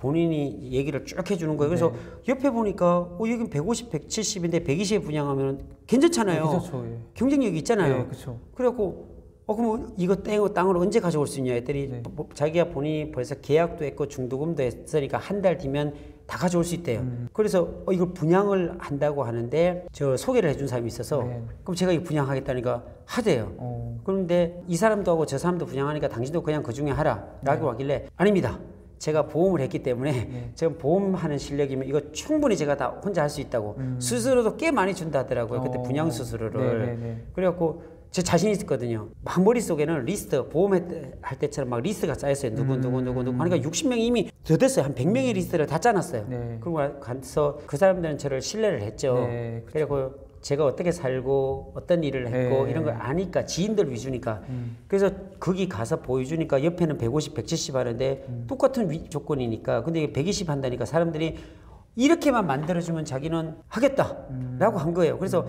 본인이 얘기를 쭉 해주는 거예요. 그래서 옆에 보니까 여긴 150, 170인데 120에 분양하면 괜찮잖아요. 경쟁력이 있잖아요. 그래갖고 그럼 이거 땅을 언제 가져올 수 있냐 했더니 자기가 본인이 벌써 계약도 했고 중도금도 했으니까 한 달 뒤면 다 가져올 수 있대요. 그래서 이걸 분양을 한다고 하는데 저 소개를 해준 사람이 있어서 그럼 제가 이거 분양하겠다니까 하대요. 그런데 이 사람도 하고 저 사람도 분양하니까 당신도 그냥 그 중에 하라 라고 하길래 아닙니다. 제가 보험을 했기 때문에 제가 보험하는 실력이면 이거 충분히 제가 다 혼자 할 수 있다고 수수료도 꽤 많이 준다 하더라고요. 그때 분양 수수료를. 그래갖고 제 자신 있었거든요. 막 머릿속에는 리스트, 보험할 때처럼 막 리스트가 쌓였어요. 누구 하니까 60명이 이미 더 됐어요. 한 100명의 리스트를 다 짜놨어요. 그리고 가서 그 사람들은 저를 신뢰를 했죠. 그리고 제가 어떻게 살고 어떤 일을 했고 이런 걸 아니까 지인들 위주니까 그래서 거기 가서 보여주니까 옆에는 150, 170 하는데 똑같은 조건이니까 근데 이게 120 한다니까 사람들이 이렇게만 만들어주면 자기는 하겠다라고 한 거예요. 그래서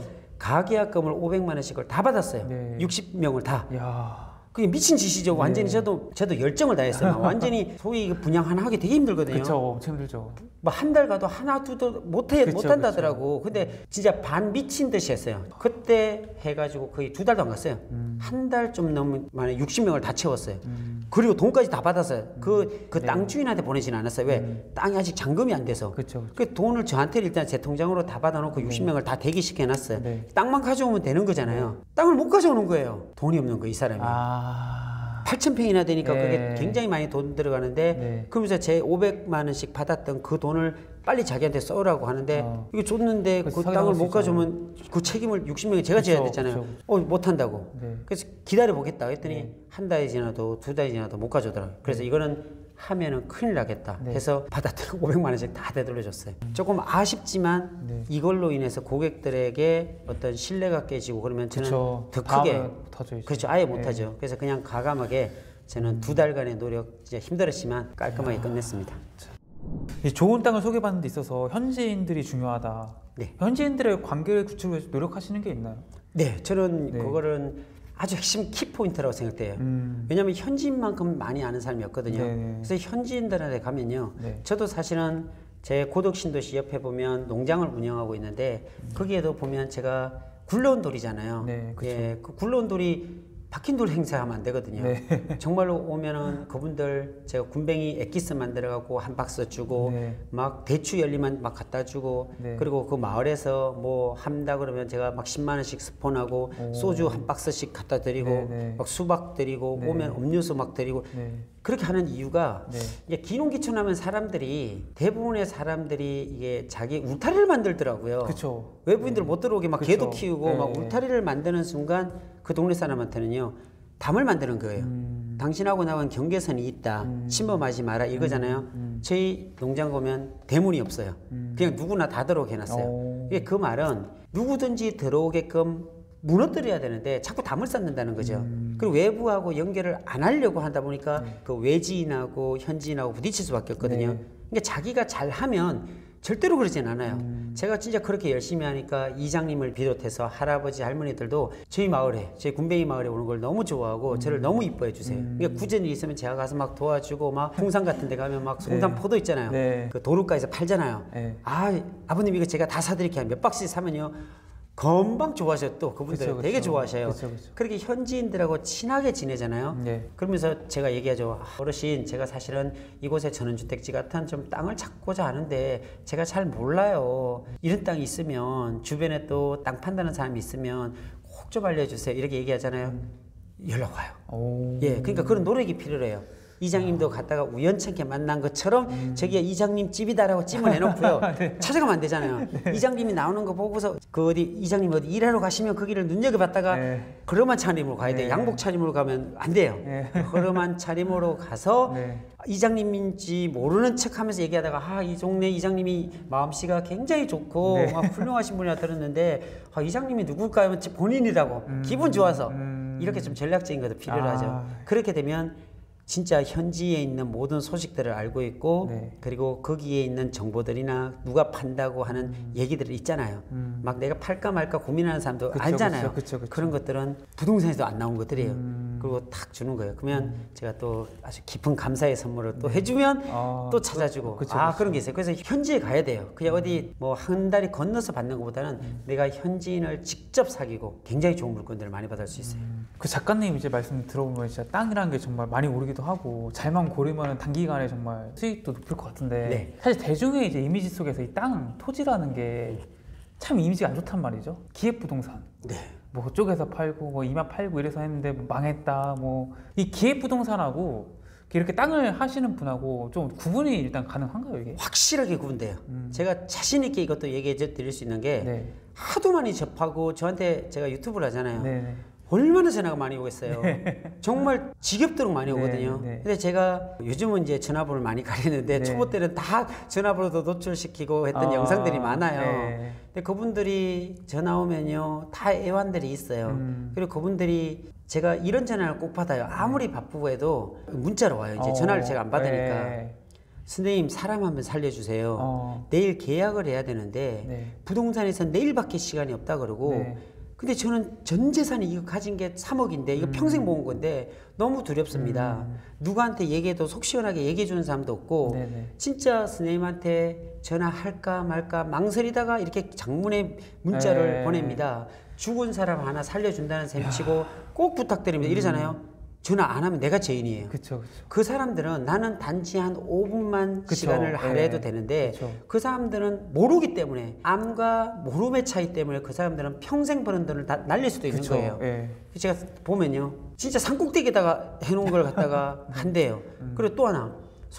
가계약금을 500만 원씩을 다 받았어요. 60명을 다. 그게 미친 짓이죠. 완전히 저도 열정을 다했어요. 완전히 소위 분양 하나 하기 되게 힘들거든요. 그렇죠, 엄청 힘들죠. 뭐 한 달 가도 하나 두도 못한다더라고. 근데 진짜 반 미친 듯이 했어요. 그때 해가지고 거의 2달도 안 갔어요. 한 달 좀 넘은 만에 60명을 다 채웠어요. 그리고 돈까지 다 받았어요. 그 땅 주인한테 보내지는 않았어요. 왜? 땅이 아직 잔금이 안 돼서. 그 돈을 저한테 일단 제 통장으로 다 받아놓고 60명을 다 대기시켜 놨어요. 땅만 가져오면 되는 거잖아요. 땅을 못 가져오는 거예요. 돈이 없는 거예요, 이 사람이. 8,000평이나 되니까 그게 굉장히 많이 돈 들어가는데 그러면서 제 500만 원씩 받았던 그 돈을 빨리 자기한테 써오라고 하는데 이거 줬는데 그 땅을 못 가져오면 그 책임을 60명이 제가 져야 되잖아요. 못한다고. 그래서 기다려 보겠다 했더니 한 달이 지나도 2달이 지나도 못 가져오더라고요. 그래서 이거는 하면은 큰일 나겠다 해서 받았던 500만 원씩 다 되돌려줬어요. 조금 아쉽지만 이걸로 인해서 고객들에게 어떤 신뢰가 깨지고 그러면 저는 더 크게 그렇죠. 아예 못하죠. 그래서 그냥 과감하게 저는 2달간의 노력 진짜 힘들었지만 깔끔하게 끝냈습니다. 이 좋은 땅을 소개받는 데 있어서 현지인들이 중요하다. 네. 현지인들의 관계를 구축을 위해서 노력하시는 게 있나요? 네, 저는 그거는 아주 핵심 키포인트라고 생각돼요. 왜냐하면 현지인만큼 많이 아는 사람이 없거든요. 그래서 현지인들한테 가면요. 저도 사실은 제 고덕신도시 옆에 보면 농장을 운영하고 있는데 거기에도 보면 제가 굴러온 돌이잖아요. 예, 그 굴러온 돌이 박힌 돌 행사하면 안 되거든요. 정말로 오면은 그분들 제가 군뱅이 엑기스 만들어갖고 한 박스 주고 막 대추 열리만 막 갖다 주고 그리고 그 마을에서 뭐 한다 그러면 제가 막 10만 원씩 스폰하고 소주 한 박스씩 갖다 드리고 막 수박 드리고 오면 음료수 막 드리고 그렇게 하는 이유가 이제 기농기촌하면 사람들이 대부분의 사람들이 이게 자기 울타리를 만들더라고요. 그쵸. 외부인들 못 들어오게 막 개도 키우고 막 울타리를 만드는 순간 그 동네 사람한테는요 담을 만드는 거예요. 당신하고 나하고는 경계선이 있다. 침범하지 마라 이거잖아요. 저희 농장 보면 대문이 없어요. 그냥 누구나 다 들어오게 해놨어요. 그 말은 누구든지 들어오게끔 무너뜨려야 되는데 자꾸 담을 쌓는다는 거죠. 그리고 외부하고 연결을 안 하려고 하다 보니까 그 외지인하고 현지인하고 부딪힐 수밖에 없거든요. 그러니까 자기가 잘하면 절대로 그러진 않아요. 제가 진짜 그렇게 열심히 하니까 이장님을 비롯해서 할아버지 할머니들도 저희 마을에, 저희 군뱅이 마을에 오는 걸 너무 좋아하고 저를 너무 이뻐해 주세요. 그러니까 구전 일 있으면 제가 가서 막 도와주고 막 홍산 같은 데 가면 막 송산 포도 있잖아요. 그 도로가에서 팔잖아요. 아, 아버님 이거 제가 다 사드릴게요. 몇 박스 사면요. 금방 좋아하셔요. 또 그분들 되게 좋아하셔요. 그렇게 현지인들하고 친하게 지내잖아요. 그러면서 제가 얘기하죠. 어르신, 제가 사실은 이곳에 전원주택지 같은 좀 땅을 찾고자 하는데 제가 잘 몰라요. 이런 땅이 있으면 주변에 또 땅 판다는 사람이 있으면 꼭 좀 알려주세요. 이렇게 얘기하잖아요. 연락 와요. 예, 그러니까 그런 노력이 필요해요. 이장님도 갔다가 우연찮게 만난 것처럼 저기가 이장님 집이다라고 찜을 해놓고요. 찾아가면 안 되잖아요. 이장님이 나오는 거 보고서 그 어디 이장님 어디 일하러 가시면 거기를 눈여겨봤다가 허름한 차림으로 가야 돼요. 양복 차림으로 가면 안 돼요. 허름한 차림으로 가서 이장님인지 모르는 척하면서 얘기하다가 아, 이 동네 이장님이 마음씨가 굉장히 좋고 막 훌륭하신 분이라 들었는데 아, 이장님이 누굴까요? 하면 본인이라고 기분 좋아서 이렇게 좀 전략적인 것도 필요하죠. 그렇게 되면 진짜 현지에 있는 모든 소식들을 알고 있고 그리고 거기에 있는 정보들이나 누가 판다고 하는 얘기들이 있잖아요. 막 내가 팔까 말까 고민하는 사람도 알잖아요. 그런 것들은 부동산에도 안 나온 것들이에요. 그리고 탁 주는 거예요. 그러면 제가 또 아주 깊은 감사의 선물을 또 해주면 또 찾아주고 그런 게 있어요. 그래서 현지에 가야 돼요. 그냥 어디 뭐 한 달이 건너서 받는 것보다는 내가 현지인을 직접 사귀고 굉장히 좋은 물건들을 많이 받을 수 있어요. 그 작가님 이제 말씀 들어보면 진짜 땅이라는 게 정말 많이 오르기도 하고 잘만 고르면 단기간에 정말 수익도 높을 것 같은데 사실 대중의 이제 이미지 속에서 이 땅, 토지라는 게 참 이미지가 안 좋단 말이죠. 기획부동산. 뭐 그쪽에서 팔고 뭐 이마 팔고 이래서 했는데 뭐 망했다. 뭐 이 기획부동산하고 이렇게 땅을 하시는 분하고 좀 구분이 일단 가능한가요, 이게? 확실하게 구분돼요. 제가 자신 있게 이것도 얘기해 드릴 수 있는 게 하도 많이 접하고 저한테 제가 유튜브를 하잖아요. 얼마나 전화가 많이 오겠어요. 정말 지겹도록 많이 오거든요. 근데 제가 요즘은 이제 전화번호를 많이 가리는데 초보 때는 다 전화번호도 노출시키고 했던 영상들이 많아요. 근데 그분들이 전화 오면요 다 애완들이 있어요. 그리고 그분들이 제가 이런 전화를 꼭 받아요. 아무리 바쁘고 해도 문자로 와요. 이제 전화를 제가 안 받으니까. 선생님 사람 한번 살려주세요. 내일 계약을 해야 되는데 부동산에서 내일밖에 시간이 없다 그러고 근데 저는 전 재산이 이거 가진 게 3억인데 이거 평생 모은 건데 너무 두렵습니다. 누구한테 얘기해도 속 시원하게 얘기해 주는 사람도 없고 진짜 선생님한테 전화할까 말까 망설이다가 이렇게 장문의 문자를 보냅니다. 죽은 사람 하나 살려준다는 셈치고 꼭 부탁드립니다. 이러잖아요. 전화 안 하면 내가 죄인이에요. 그 사람들은 나는 단지 한 5분만 시간을 할애해도 되는데 그 사람들은 모르기 때문에 암과 모름의 차이 때문에 그 사람들은 평생 버는 돈을 다 날릴 수도 있는 거예요. 제가 보면요 진짜 산꼭대기에다가 해놓은 걸 갖다가 한대요. 그리고 또 하나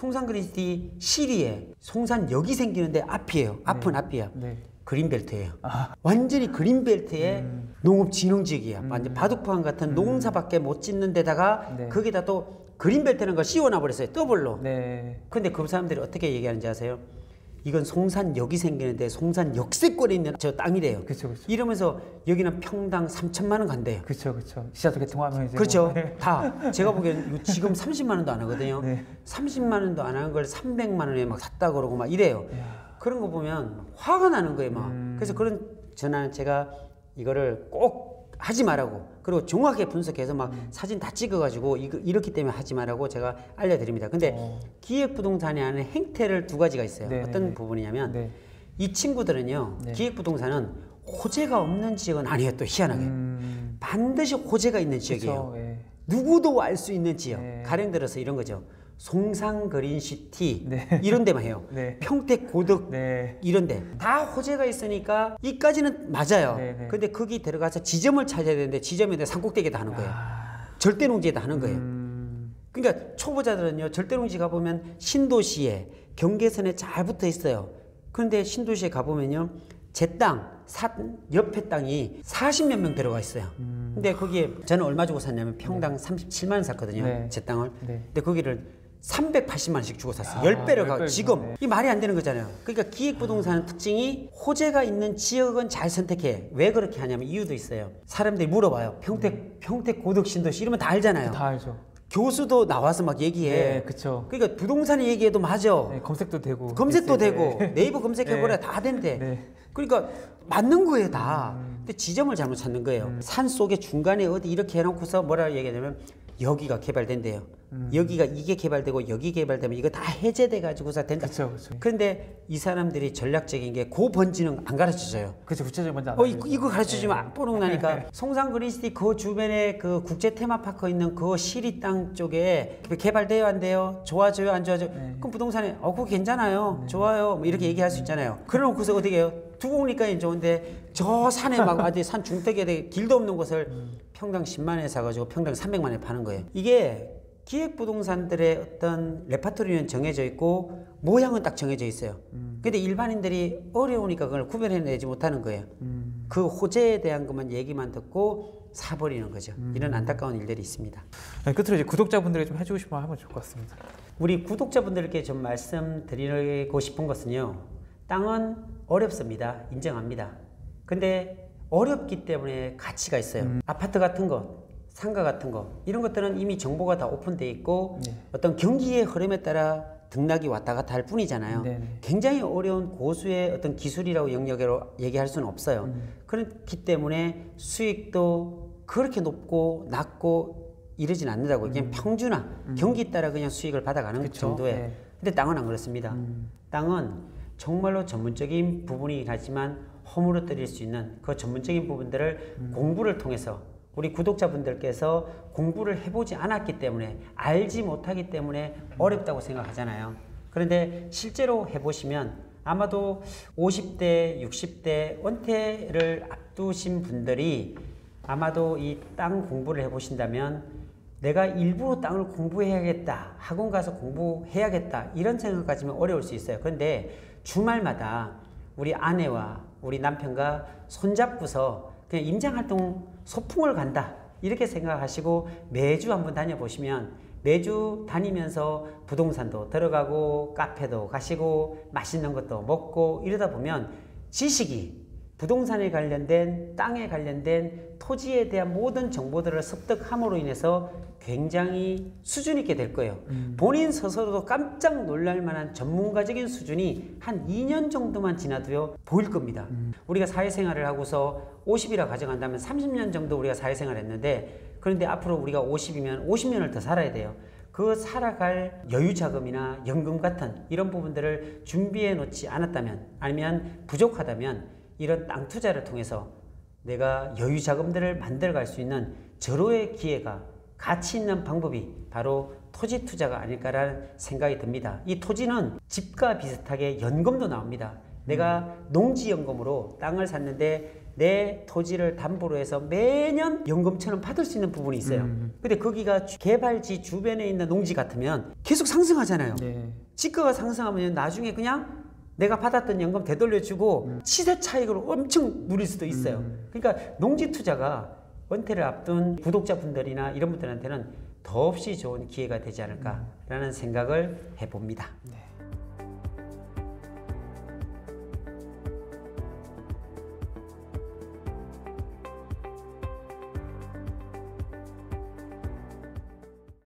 송산그리스티 시리에 송산역이 생기는데 앞이에요. 앞은 앞이야. 그린벨트예요. 완전히 그린벨트의 농업진흥지역이야. 완전 바둑판 같은 농사밖에 못 짓는 데다가 거기다 또 그린벨트라는 걸 씌워놔 버렸어요. 더블로. 근데 그 사람들이 어떻게 얘기하는지 아세요? 이건 송산역이 생기는데 송산 역세권에 있는 저 땅이래요. 그렇죠, 그렇죠. 이러면서 여기는 평당 3천만 원 간대요. 그렇죠, 그렇죠. 시야도 개통하면 이제 그렇죠. 뭐. 다 제가 보기에는 이거 지금 30만 원도 안 하거든요. 네. 30만 원도 안 하는 걸 300만 원에 막 샀다 그러고 막 이래요. 이야. 그런 거 보면 화가 나는 거예요, 막. 그래서 그런 전화는 제가 이거를 꼭 하지 말라고, 그리고 정확하게 분석해서 막 사진 다 찍어가지고 이렇기 때문에 하지 말라고 제가 알려드립니다. 근데 기획부동산에 하는 행태를 두 가지가 있어요. 네, 어떤 네. 부분이냐면 네. 이 친구들은요, 네. 기획부동산은 호재가 없는 지역은 아니에요. 또 희한하게 반드시 호재가 있는 지역이에요. 그쵸, 예. 누구도 알 수 있는 지역. 네. 가령 들어서 이런 거죠. 송산그린시티 네. 이런 데만 해요. 네. 평택고덕 네. 이런 데 다 호재가 있으니까 이까지는 맞아요. 네, 네. 근데 거기 들어가서 지점을 찾아야 되는데 지점인데 산꼭대기에다 하는 거예요. 절대농지에다 하는 거예요. 그러니까 초보자들은요, 절대농지 가보면 신도시에 경계선에 잘 붙어 있어요. 그런데 신도시에 가보면요, 제 땅, 산 옆에 땅이 40몇 명 들어가 있어요. 근데 거기에 저는 얼마 주고 샀냐면 평당 37만 원 샀거든요. 네. 제 땅을. 네. 근데 거기를 380만 원씩 주고 샀어요. 10배를 가고 지금. 네. 이 말이 안 되는 거잖아요. 그러니까 기획부동산의 특징이 호재가 있는 지역은 잘 선택해. 왜 그렇게 하냐면 이유도 있어요. 사람들이 물어봐요. 평택 고덕 신도시 이러면 다 알잖아요. 다 알죠. 교수도 나와서 막 얘기해. 네, 그렇죠. 그러니까 부동산에 얘기해도 맞아. 네, 검색도 되고. 검색도 네. 되고 네이버 검색해보라 다 된대. 네. 그러니까 맞는 거예요 다. 근데 지점을 잘못 찾는 거예요. 산 속에 중간에 어디 이렇게 해놓고서 뭐라 얘기하냐면 여기가 개발된대요. 여기가 이게 개발되고 여기 개발되면 이거 다 해제돼 가지고서 된다. 그렇죠, 그렇죠. 그런데 이 사람들이 전략적인 게 그 번지는 안 가르쳐줘요. 그렇죠, 구체적인 먼저 안 이거 가르쳐주면 안 보는 나니까. 송산 그린시티 그 주변에 그 국제 테마파크 있는 그 시리 땅 쪽에 개발돼요 안 돼요? 좋아져요 안 좋아져요? 그럼 부동산에 그거 괜찮아요, 좋아요, 뭐 이렇게 얘기할 수 있잖아요. 그래놓고서 어떻게 해요? 두곡리까지 좋은데 저 산에 막 아주 산 중턱에 길도 없는 곳을 평당 10만 원에 사가지고 평당 300만 원에 파는 거예요. 이게 기획부동산들의 어떤 레파토리는 정해져 있고 모양은 딱 정해져 있어요. 근데 일반인들이 어려우니까 그걸 구별해내지 못하는 거예요. 그 호재에 대한 것만 얘기만 듣고 사버리는 거죠. 이런 안타까운 일들이 있습니다. 네, 끝으로 이제 구독자분들이 좀 해주고 싶으면 하면 좋을 것 같습니다. 우리 구독자분들께 좀 말씀드리고 싶은 것은요, 땅은 어렵습니다. 인정합니다. 근데 어렵기 때문에 가치가 있어요. 아파트 같은 것, 상가 같은 거, 이런 것들은 이미 정보가 다 오픈되어 있고 어떤 경기의 흐름에 따라 등락이 왔다 갔다 할 뿐이잖아요. 네네. 굉장히 어려운 고수의 어떤 기술이라고 영역으로 얘기할 수는 없어요. 그렇기 때문에 수익도 그렇게 높고 낮고 이러진 않는다고. 그냥 평준화, 경기 따라 그냥 수익을 받아가는 그쵸? 정도에. 네. 근데 땅은 안 그렇습니다. 땅은 정말로 전문적인 부분이긴 하지만 허물어뜨릴 수 있는 그 전문적인 부분들을 공부를 통해서, 우리 구독자분들께서 공부를 해보지 않았기 때문에, 알지 못하기 때문에 어렵다고 생각하잖아요. 그런데 실제로 해보시면 아마도 50대, 60대 은퇴를 앞두신 분들이 아마도 이 땅 공부를 해보신다면, 내가 일부러 땅을 공부해야겠다, 학원 가서 공부해야겠다, 이런 생각 가지면 어려울 수 있어요. 그런데 주말마다 우리 아내와 우리 남편과 손잡고서 그냥 임장활동 소풍을 간다, 이렇게 생각하시고 매주 한번 다녀보시면, 매주 다니면서 부동산도 들어가고 카페도 가시고 맛있는 것도 먹고 이러다 보면 지식이, 부동산에 관련된, 땅에 관련된, 토지에 대한 모든 정보들을 습득함으로 인해서 굉장히 수준 있게 될 거예요. 본인 스스로도 깜짝 놀랄 만한 전문가적인 수준이 한 2년 정도만 지나도요 보일 겁니다. 우리가 사회생활을 하고서 50이라 가정한다면 30년 정도 우리가 사회생활을 했는데, 그런데 앞으로 우리가 50이면 50년을 더 살아야 돼요. 그 살아갈 여유자금이나 연금 같은 이런 부분들을 준비해 놓지 않았다면, 아니면 부족하다면, 이런 땅 투자를 통해서 내가 여유자금들을 만들어갈 수 있는 절호의 기회가, 가치 있는 방법이 바로 토지 투자가 아닐까라는 생각이 듭니다. 이 토지는 집과 비슷하게 연금도 나옵니다. 내가 농지연금으로 땅을 샀는데 내 토지를 담보로 해서 매년 연금처럼 받을 수 있는 부분이 있어요. 근데 거기가 개발지 주변에 있는 농지 같으면 계속 상승하잖아요. 네. 지가가 상승하면 나중에 그냥 내가 받았던 연금 되돌려주고 시세 차익으로 엄청 누릴 수도 있어요. 그러니까 농지 투자가 은퇴를 앞둔 구독자분들이나 이런 분들한테는 더없이 좋은 기회가 되지 않을까라는 생각을 해봅니다. 네.